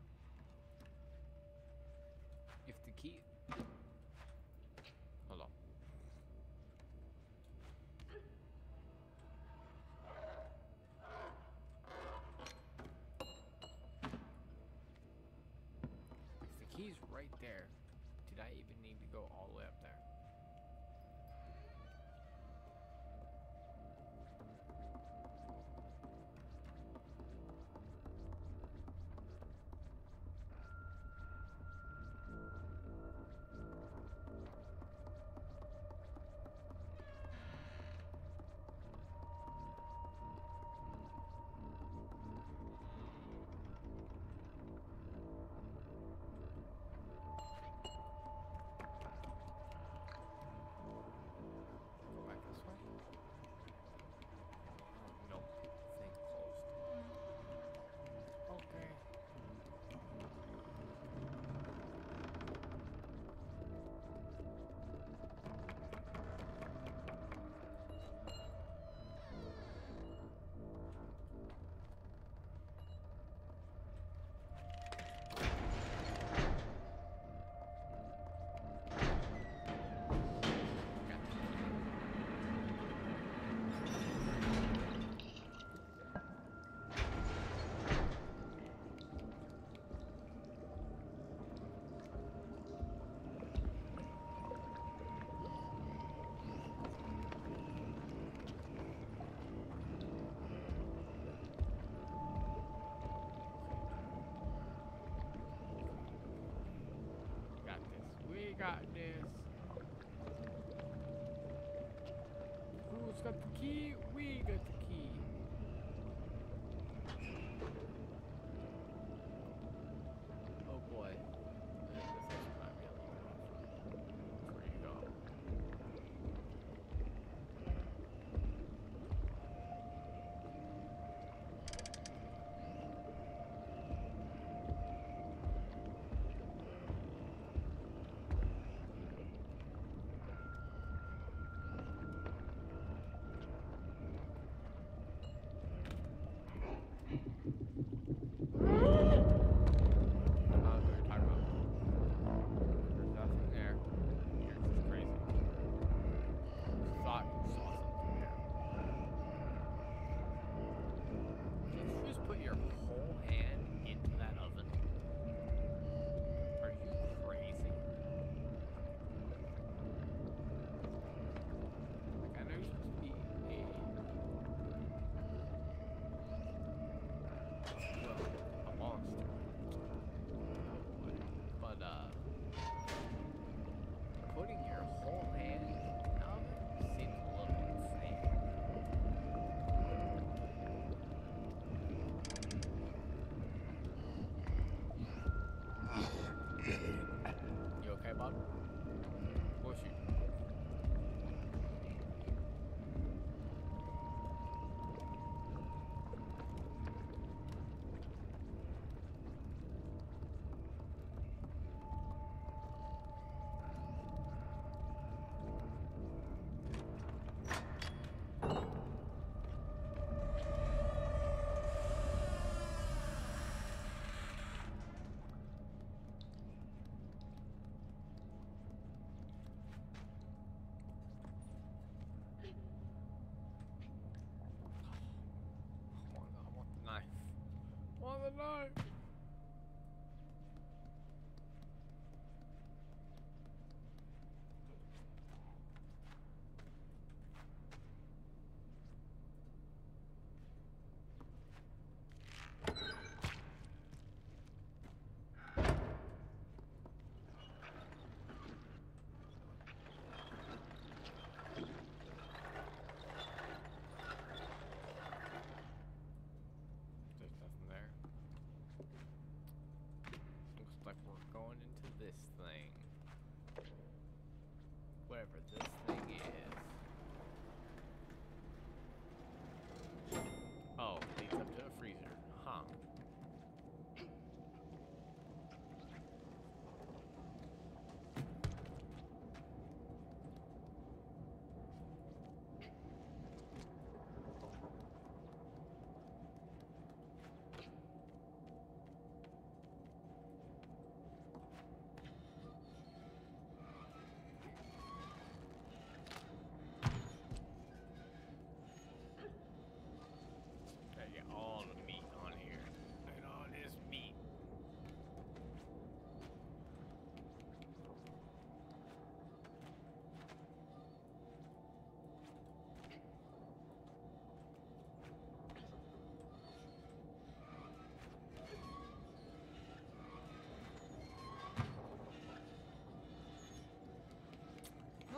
If the key... Hold on. If the key's right there, did I even need to go all the way up there? Go back this way? Nope. Thing closed. Okay. Got this. We got this. Who's got the key? We got the key. Oh boy. This is might be a little rough. Where you go? On the knife. There's nothing there.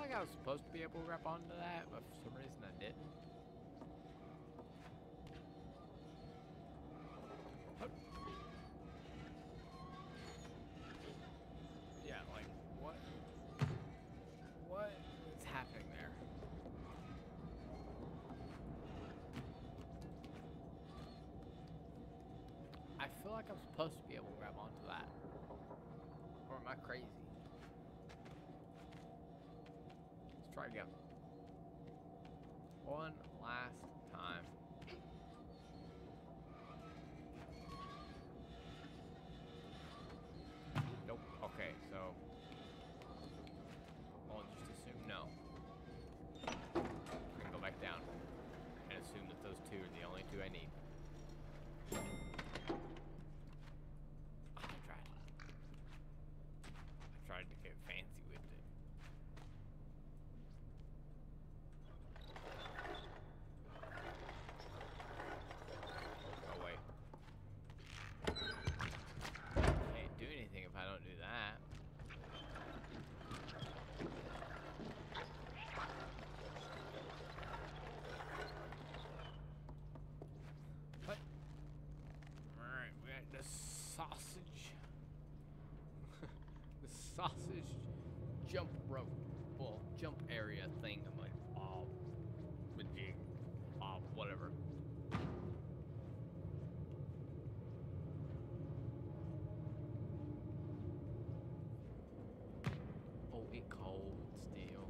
like I was supposed to be able to grab onto that, but for some reason I didn't. Hup. Yeah, like, what? What is happening there? I feel like I'm supposed to be able to grab onto that. Or am I crazy? Let's try again. One last time. Nope. Okay, so I'll just assume no. I can go back down and assume that those two are the only two I need. I tried. I tried to get fancy with it. Oh wait. Can't do anything if I don't do that. What? Alright, we got the sausage. The sausage jump rope. Well, jump area thing. I'm like, oh, the jig. Oh, whatever. Oh, it cold still.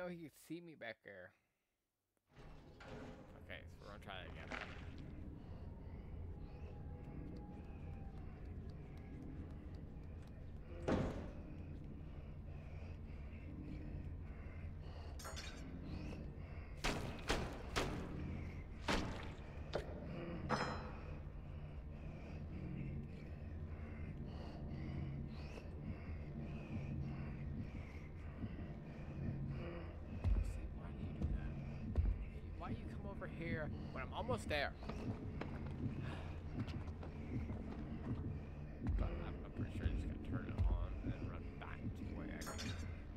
he could see me back there. Okay, so we're gonna try that again. Why you come over here when I'm almost there? But I'm, I'm pretty sure I just gotta turn it on and then run back to the way I came.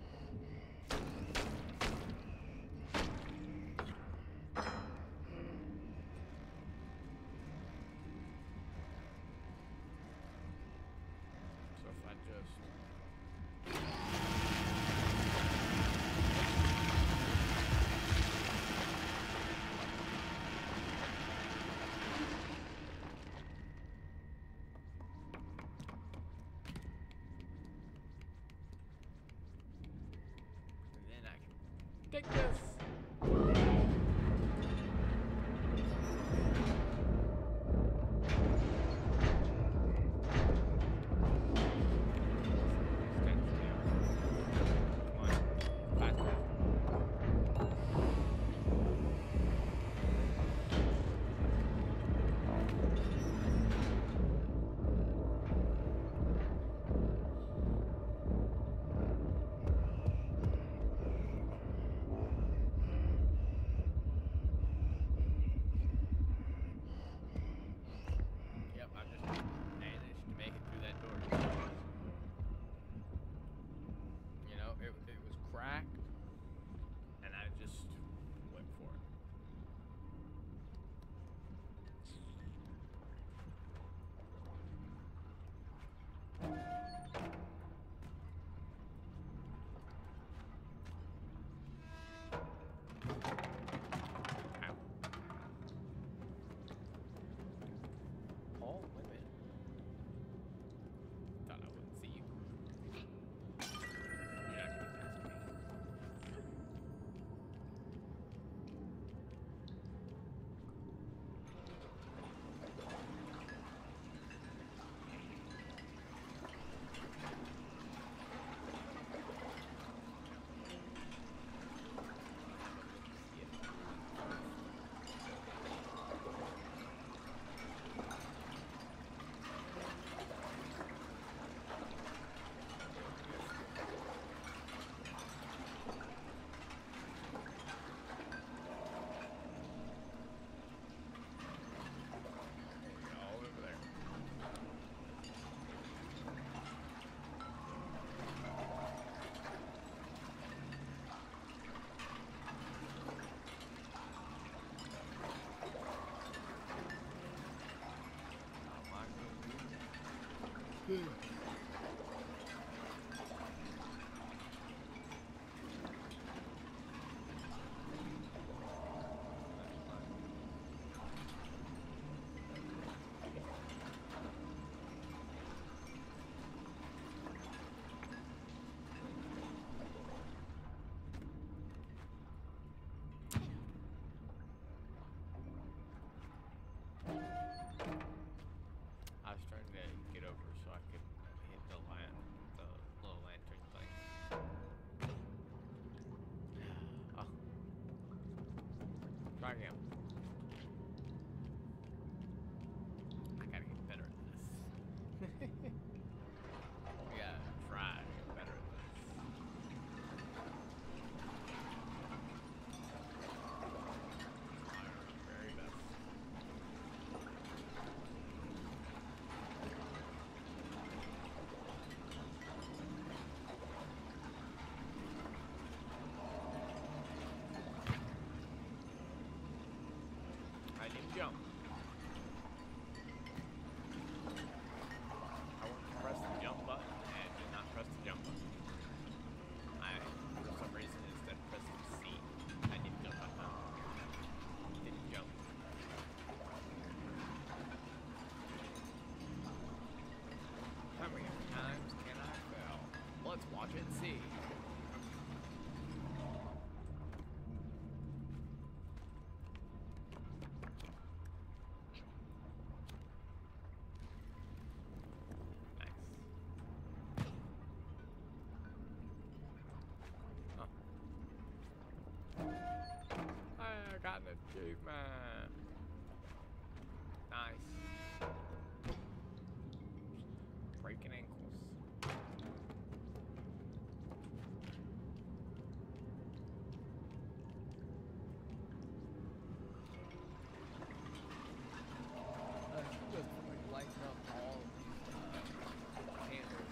So if I just... Take this! Hmm. I was trying to get over so I could hit the lan the little lantern thing. Oh. Try again. I gotta get better at this. We gotta try to get better at this. Our very best. I didn't jump. I wanted to press the jump button and did not press the jump button. I, for some reason, instead of pressing C, I didn't jump that time. Didn't jump. How many times can I fail? Let's watch it and see. Caveman. Nice. Breaking ankles. Uh, she just like lights up all of these uh, candles.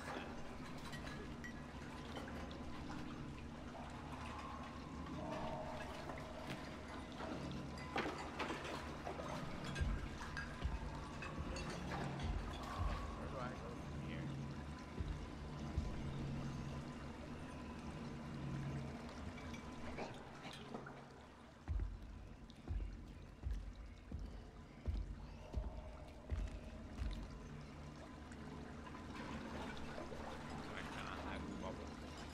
Where do I go from here? I kinda have a bubble.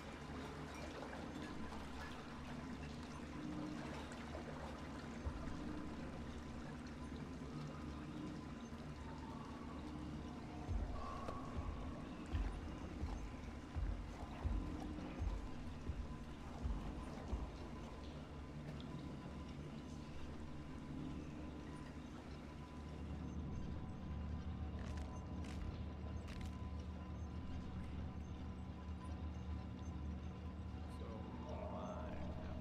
So what am I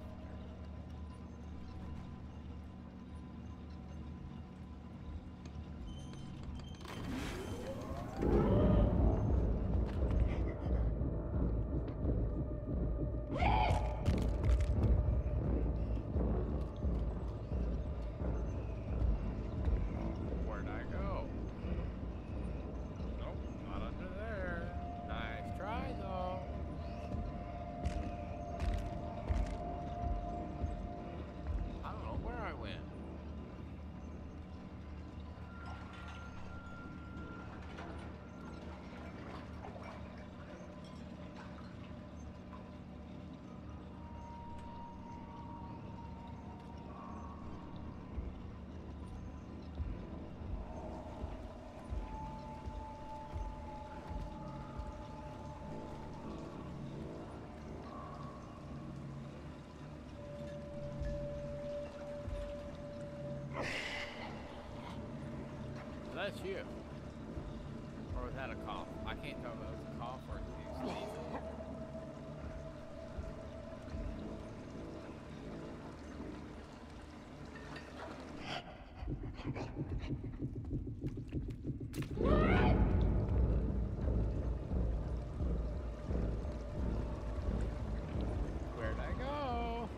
Where'd I go? Nope, not under there. Nice try though. I don't know where I went. That's you. Or was that a cough? I can't tell if that was a cough or if he was sneezing. Where'd I go?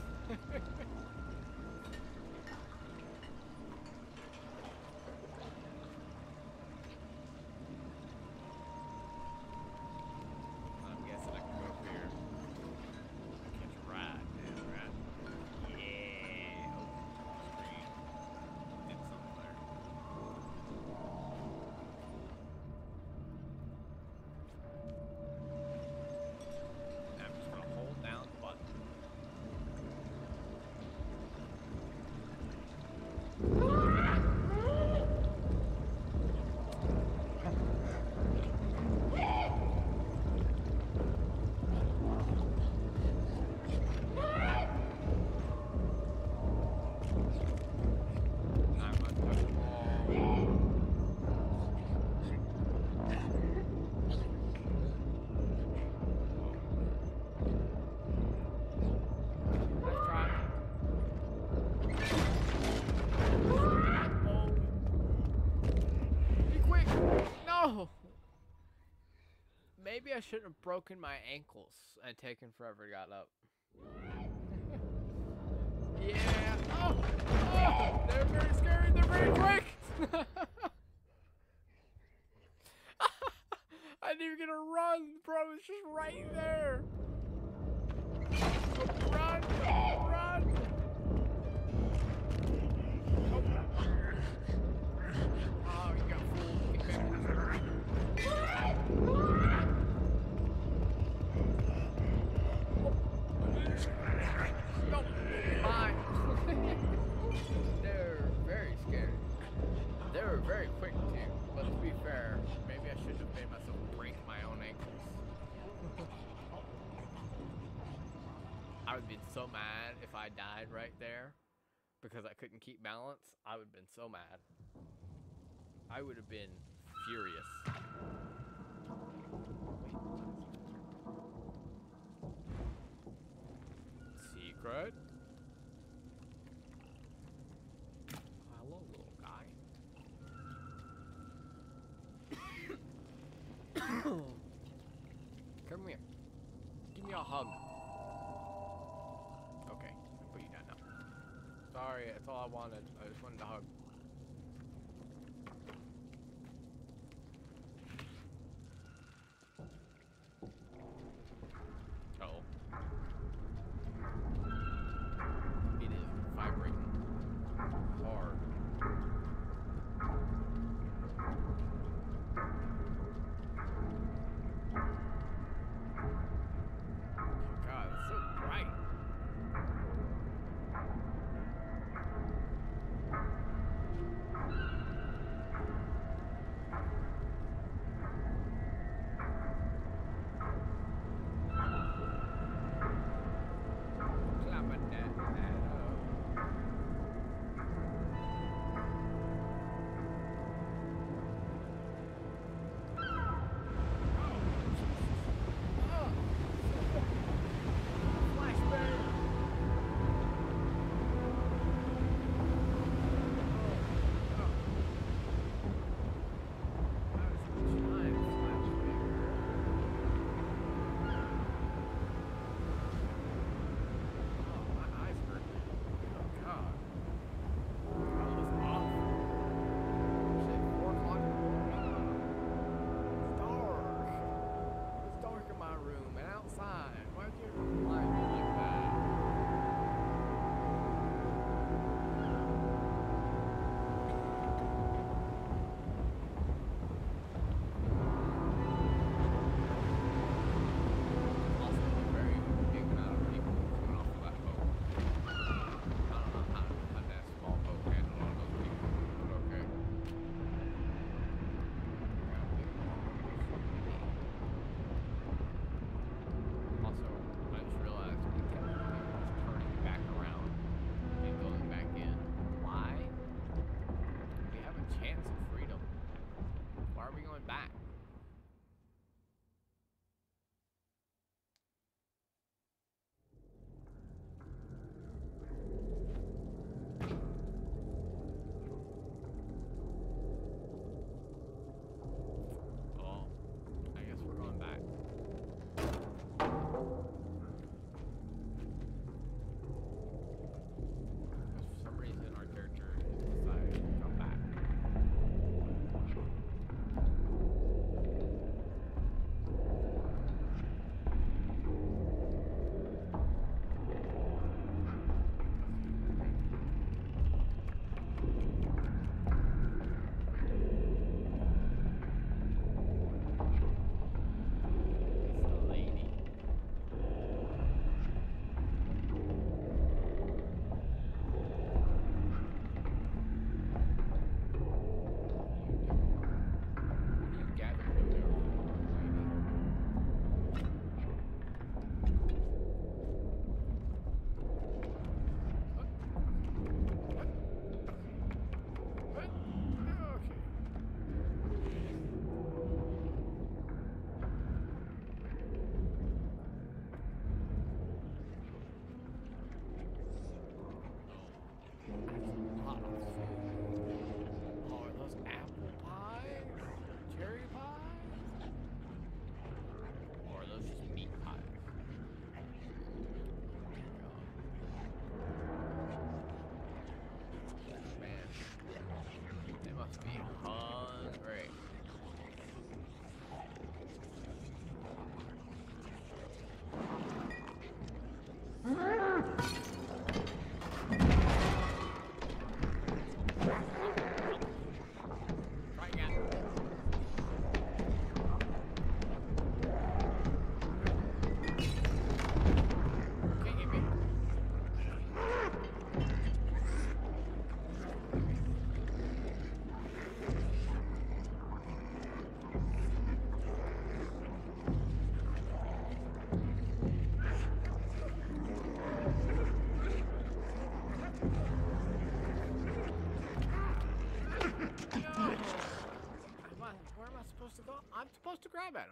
I'm guessing I can go up here. Catch a ride, man, right? Yeah. Oh, screen. Did something there. Now I'm just gonna hold down the button. I'm untouchable. Nice try. Oh. Be quick! No! Maybe I shouldn't have broken my ankles and taken forever got up. Yeah! Oh! Oh! They're very scary, they're very quick! I didn't even get a run, bro, it's just right there! Run! Run! Oh, oh you got fooled. Get back. No! Mine! They're very scary. They were very quick too, but to be fair, maybe I shouldn't have made myself break my own ankles. I would have been so mad if I died right there. because I couldn't keep balance, I would have been so mad. I would have been furious. Secret? Hello, little guy. Come here. Give me a hug. Okay, I'll put you down now. Sorry, that's all I wanted. I just wanted a hug. Uh-oh. It is vibrating hard. Oh god, it's so bright.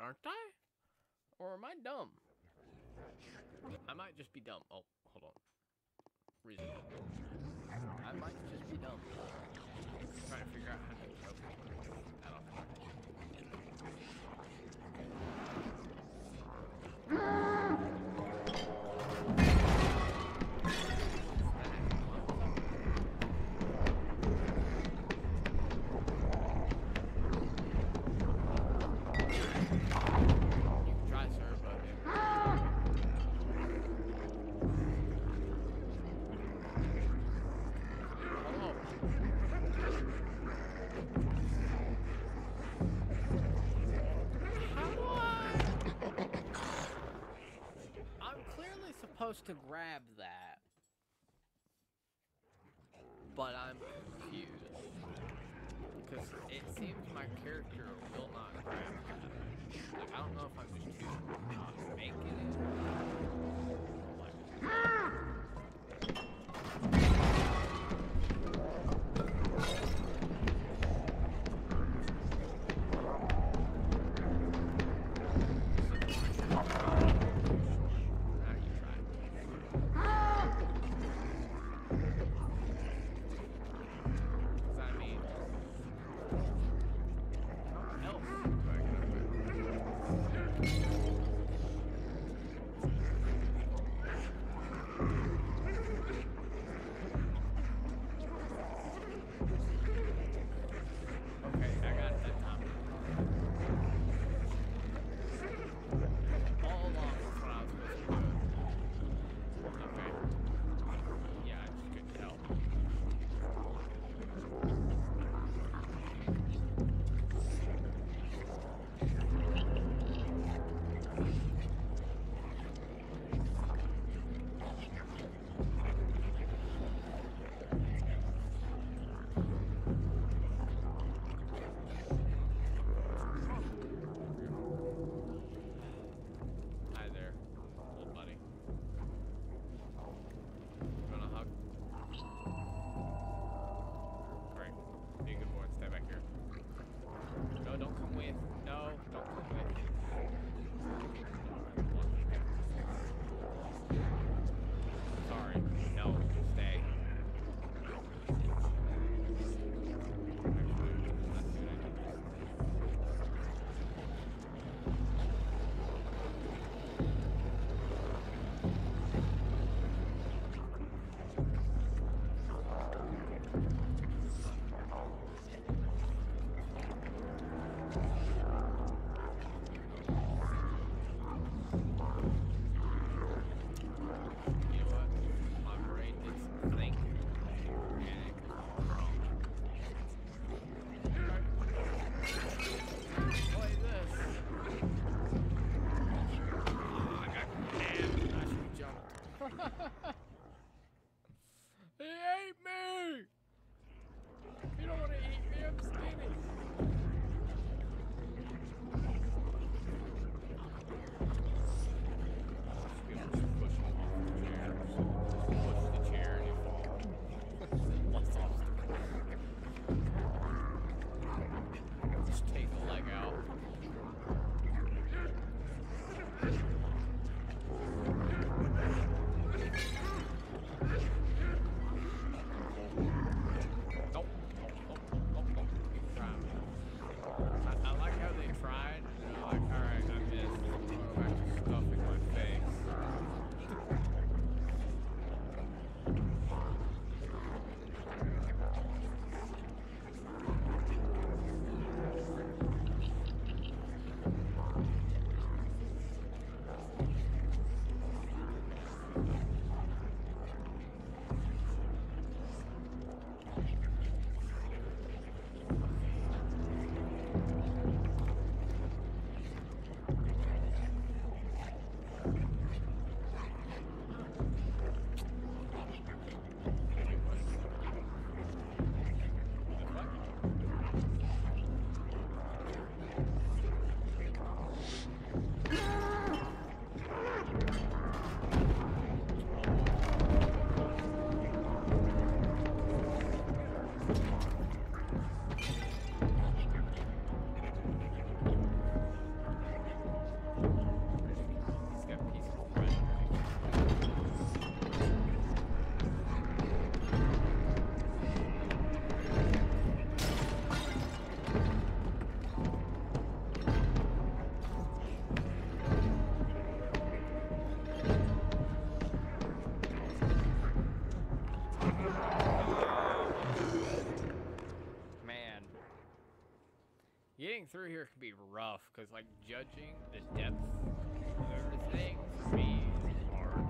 aren't I? Or am I dumb? I might just be dumb. Oh, hold on. Reason. I might just be dumb. I'm trying to figure out how to cope with that off. Supposed to grab that, but I'm confused because it seems my character will not grab that. Like, I don't know if I'm just too not making it. Like, through here can be rough, because, like, judging the depth of everything, for me, is hard.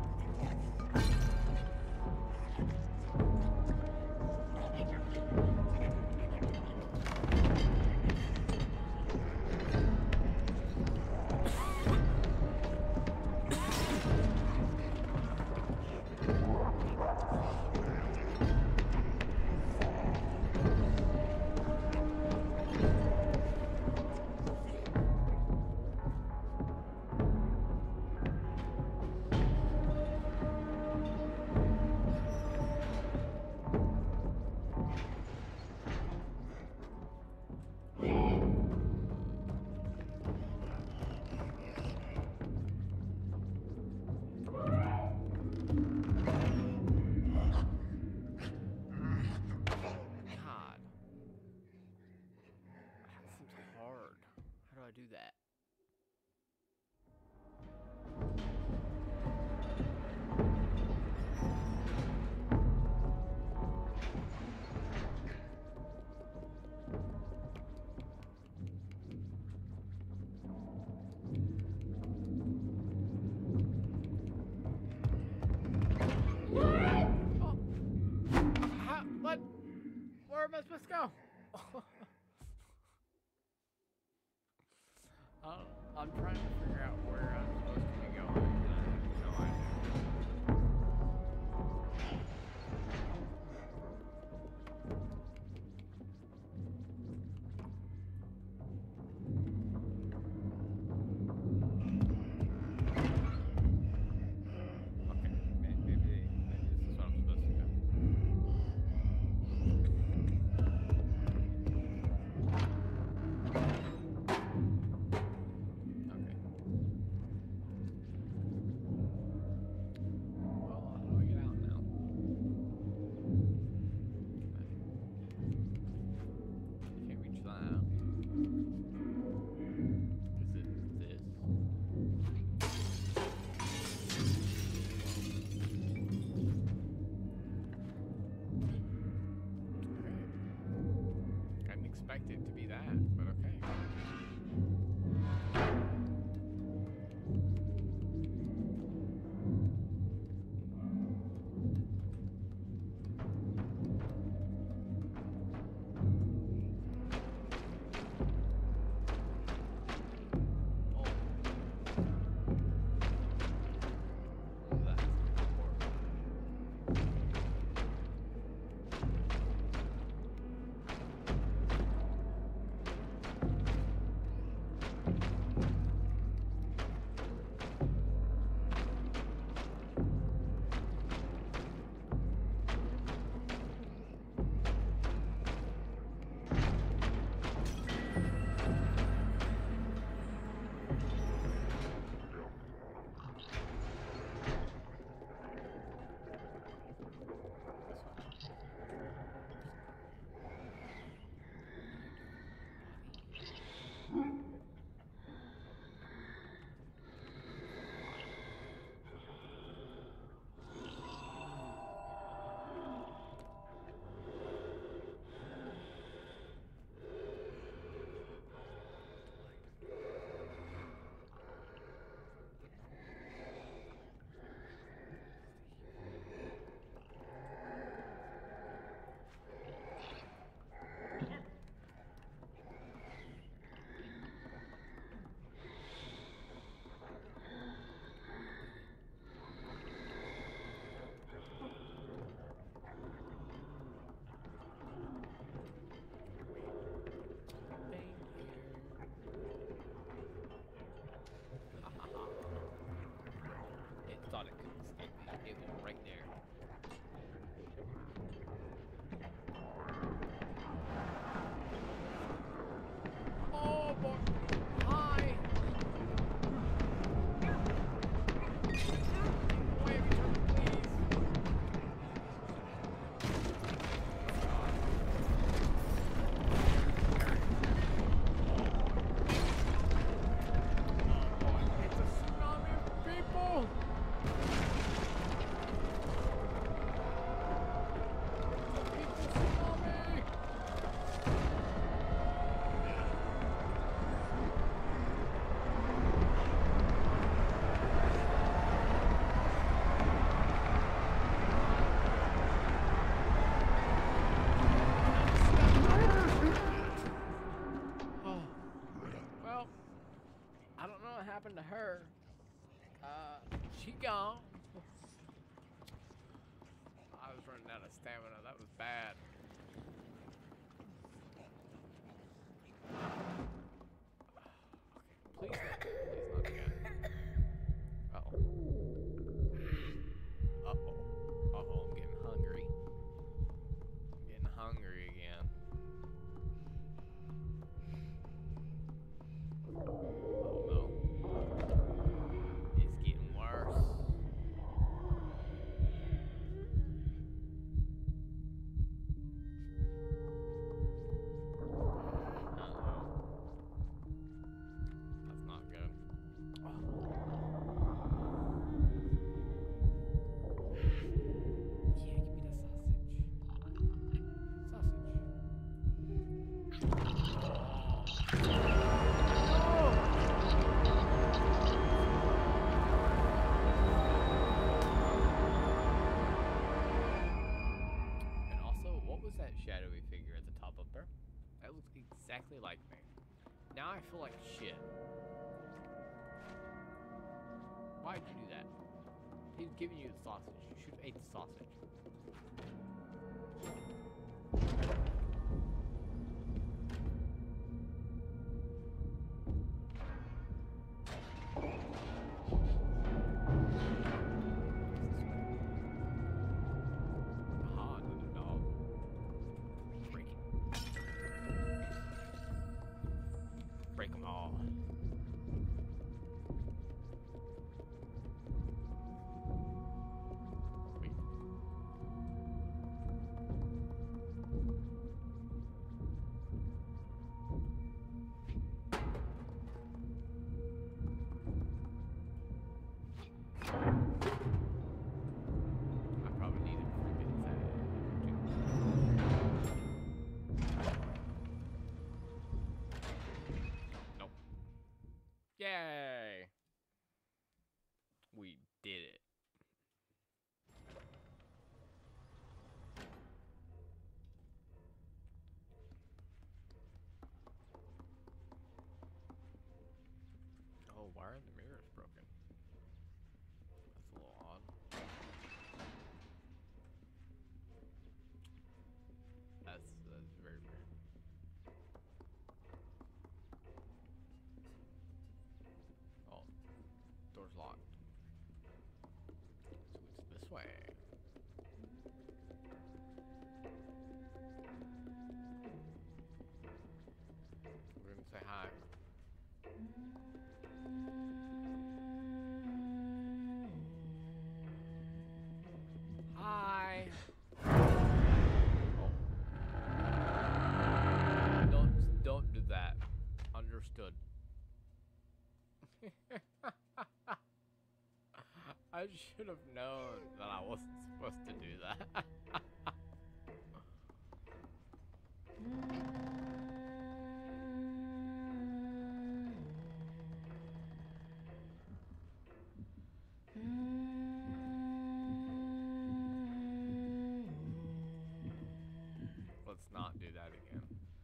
Do that. Oh. How, what? Where am I supposed to go? Uh, I'm trying to figure out where I'm supposed to be going. I have no idea. Okay, maybe, maybe, maybe this is what I'm supposed to do. Uh, she gone. I was running out of stamina. That was bad. Okay, please not. Please not again. Uh-oh. Uh-oh. Uh-oh, I'm getting hungry. I'm getting hungry again. Oh no. It's getting worse. Uh-oh. That's not good. Oh. Yeah, give me the sausage. And also, what was that shadowy figure at the top up there? That looks exactly like me. Now I feel like shit. Why'd you do that? He's giving you the sausage. You should have ate the sausage. Aha, another dog. Break it. Break them all. Wait. I probably need to freaking that. Nope. Yay! We did it. Oh, why are the mirrors broken? That's a little odd. That's, that's very weird. Oh, door's locked. So it's this way. We're gonna say hi. Hi. Oh. Don't don't do that. Understood. I should have known that I wasn't supposed to do that. Let's not do that again.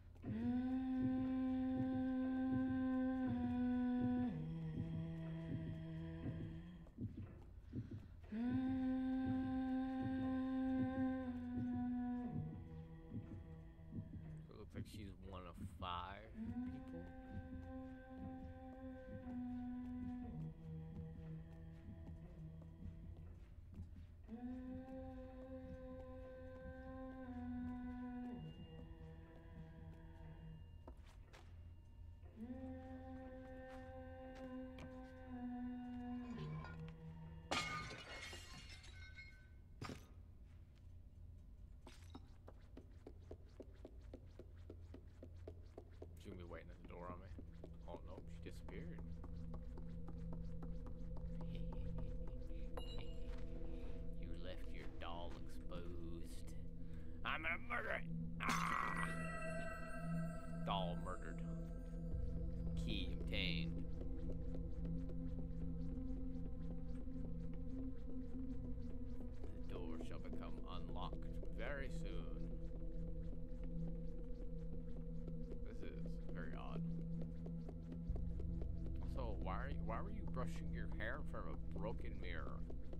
So it looks like she's one of five people. She's gonna be waiting at the door on me. Oh no, she disappeared. You left your doll exposed. I'm gonna murder it. Ah! Doll murdered. Key obtained. The door shall become unlocked very soon. This is very odd. Also, why are you, why were you brushing your hair in front of a broken mirror.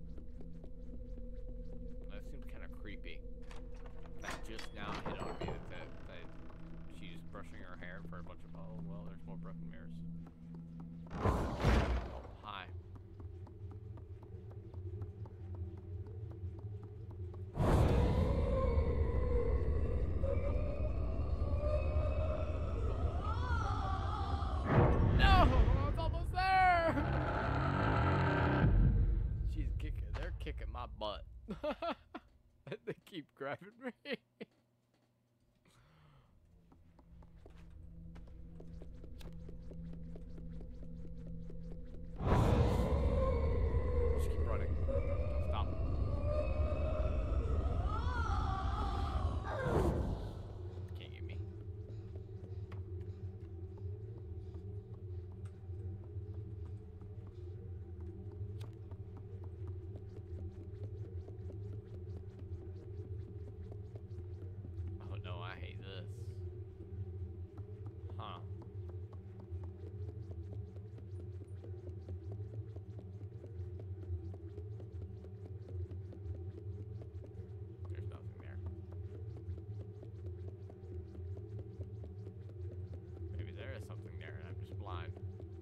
That seems kind of creepy. That just now hit on me that, that, that she's brushing her hair in front of a bunch of. Oh, well, there's more broken mirrors. Oh, hi. No! I was almost there! She's kicking. They're kicking my butt. They keep grabbing me. Just keep running. Don't stop. Can't get me. Oh no, I hate this. Huh. There's nothing there. Maybe there is something there and I'm just blind.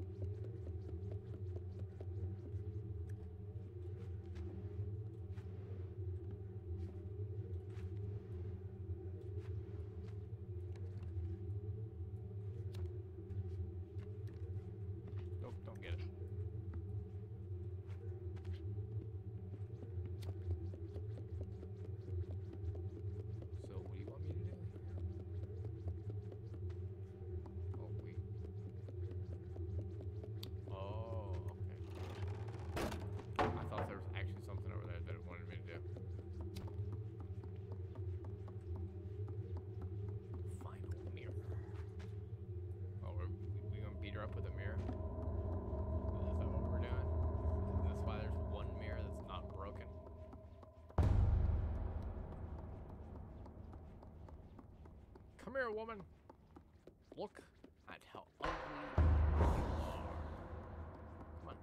Nope, don't get it. So what do you want me to do? Oh wait. Oh, okay. I thought there was actually something over there that it wanted me to do. Final mirror. Oh, we're, we, we gonna beat her up with a mirror? Is that what we're doing? Is this why there's one mirror that's not broken? Come here, woman. Look at how ugly you are. Come on.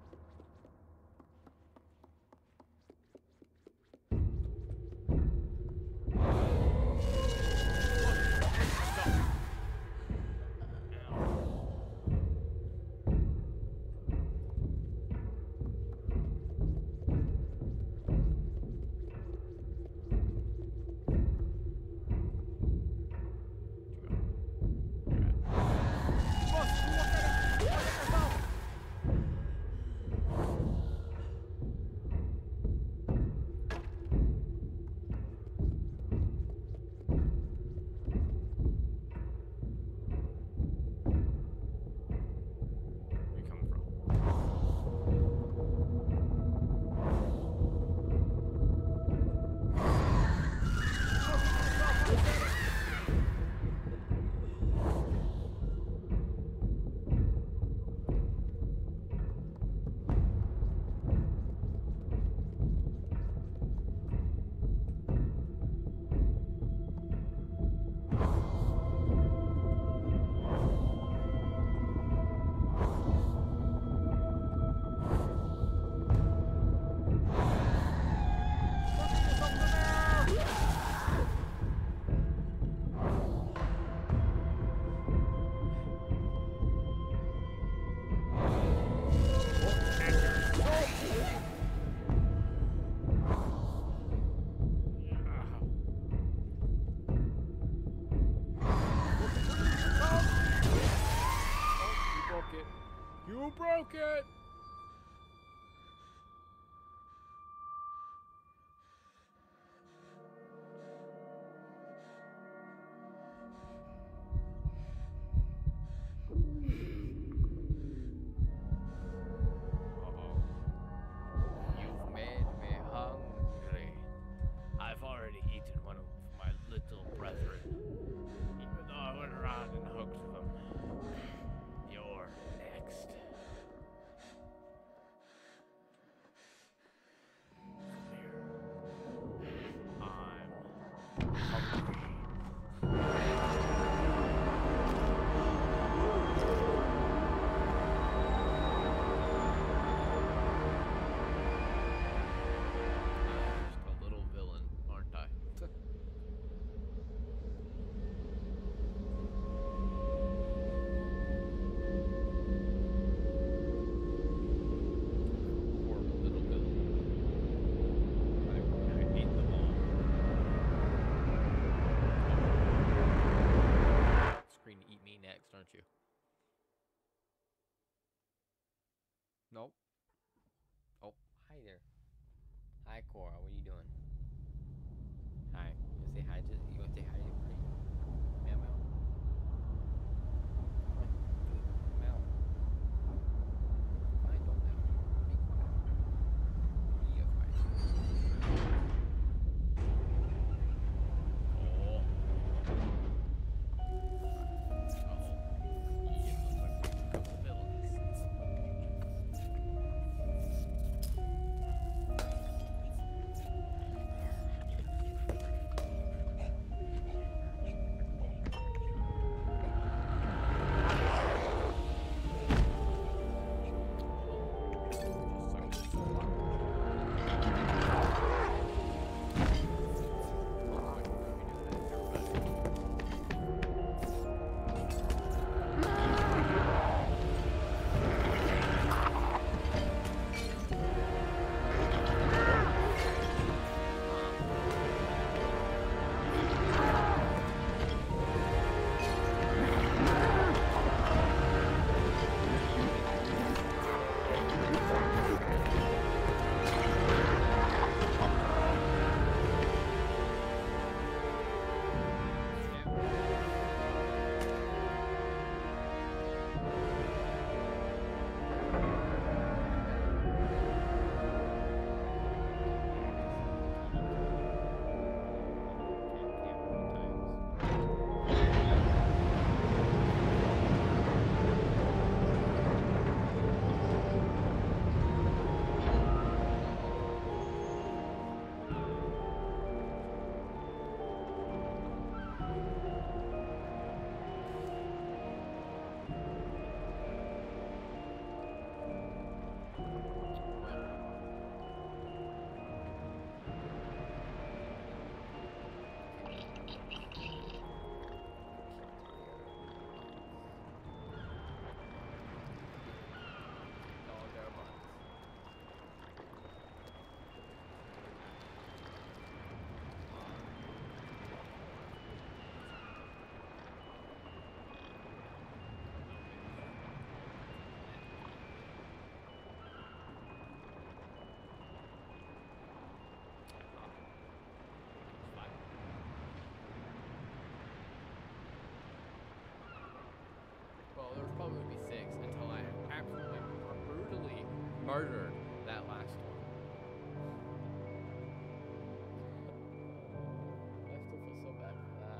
Nope. Oh, hi there. Hi, Cora. What are you doing? Hi. You wanna say hi to you wanna say hi to your buddy? Meow meow. Come on. Meow. Fine, don't meow. Be quiet. Be quiet. Oh. Uh-oh. Yeah, looks like we have a couple villains. Well, there was probably going to be six until I absolutely brutally murdered that last one. I still feel so bad for that.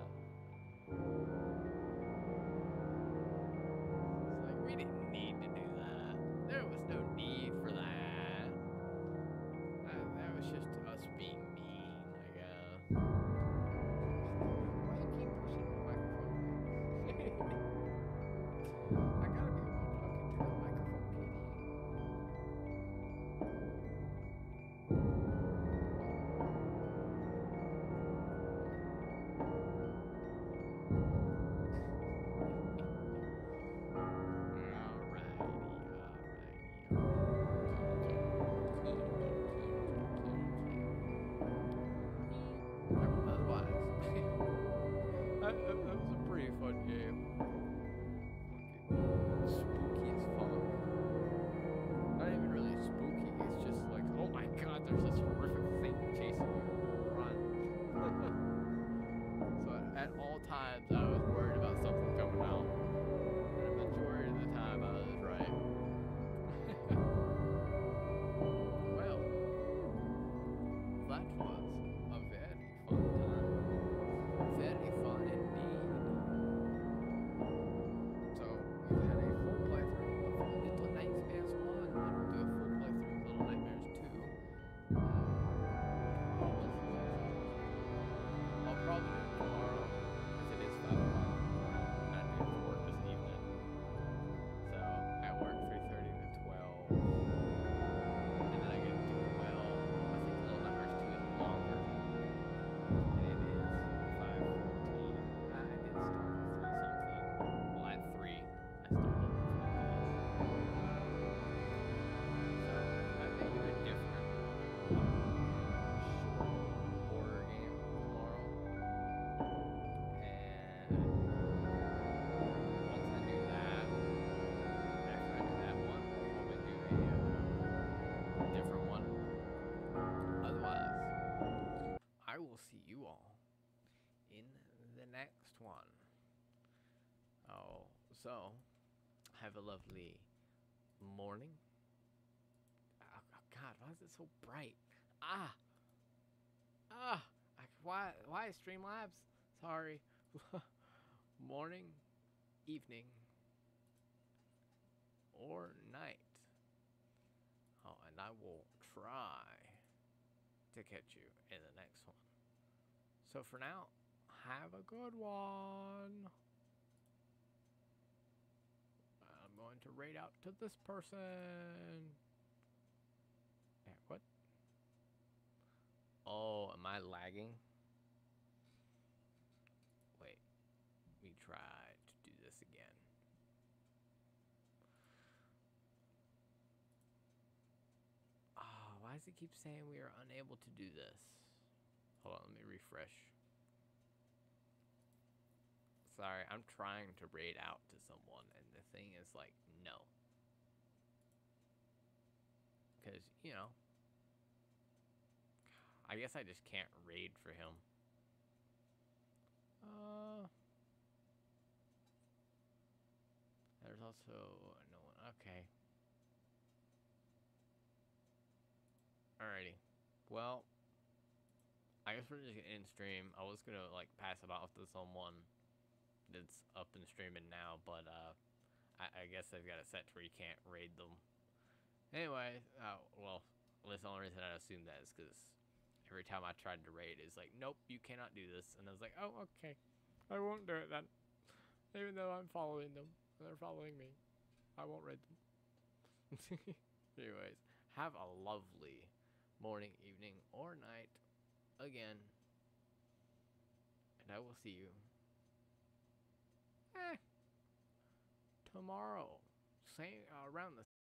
It's like, we didn't need to do that. There was no need for that. That, that was just us being mean, I guess. Why do you keep pushing the microphone? I gotta be able to talk into the microphone, Kitty. next one. Oh, so have a lovely morning. Oh, oh God, why is it so bright? Ah, ah. I, why, why Streamlabs? Sorry. Morning, evening, or night. Oh, and I will try to catch you in the next one. So for now, have a good one. I'm going to raid out to this person. Yeah, what? Oh, am I lagging? Wait, we try to do this again. Oh, why does it keep saying we are unable to do this? Hold on, let me refresh. Sorry, I'm trying to raid out to someone, and the thing is like, no. Because, you know, I guess I just can't raid for him. Uh, there's also no one. Okay. Alrighty. Well, I guess we're just gonna end stream. I was gonna like pass it off to someone that's up and streaming now, but uh, I, I guess I've got it set to where you can't raid them. Anyway, uh, well, that's the only reason I assume that is because every time I tried to raid, it's like, nope, you cannot do this. And I was like, oh, okay. I won't do it then. Even though I'm following them. They're following me. I won't raid them. Anyways, have a lovely morning, evening, or night again. And I will see you eh, tomorrow. Same, uh, around the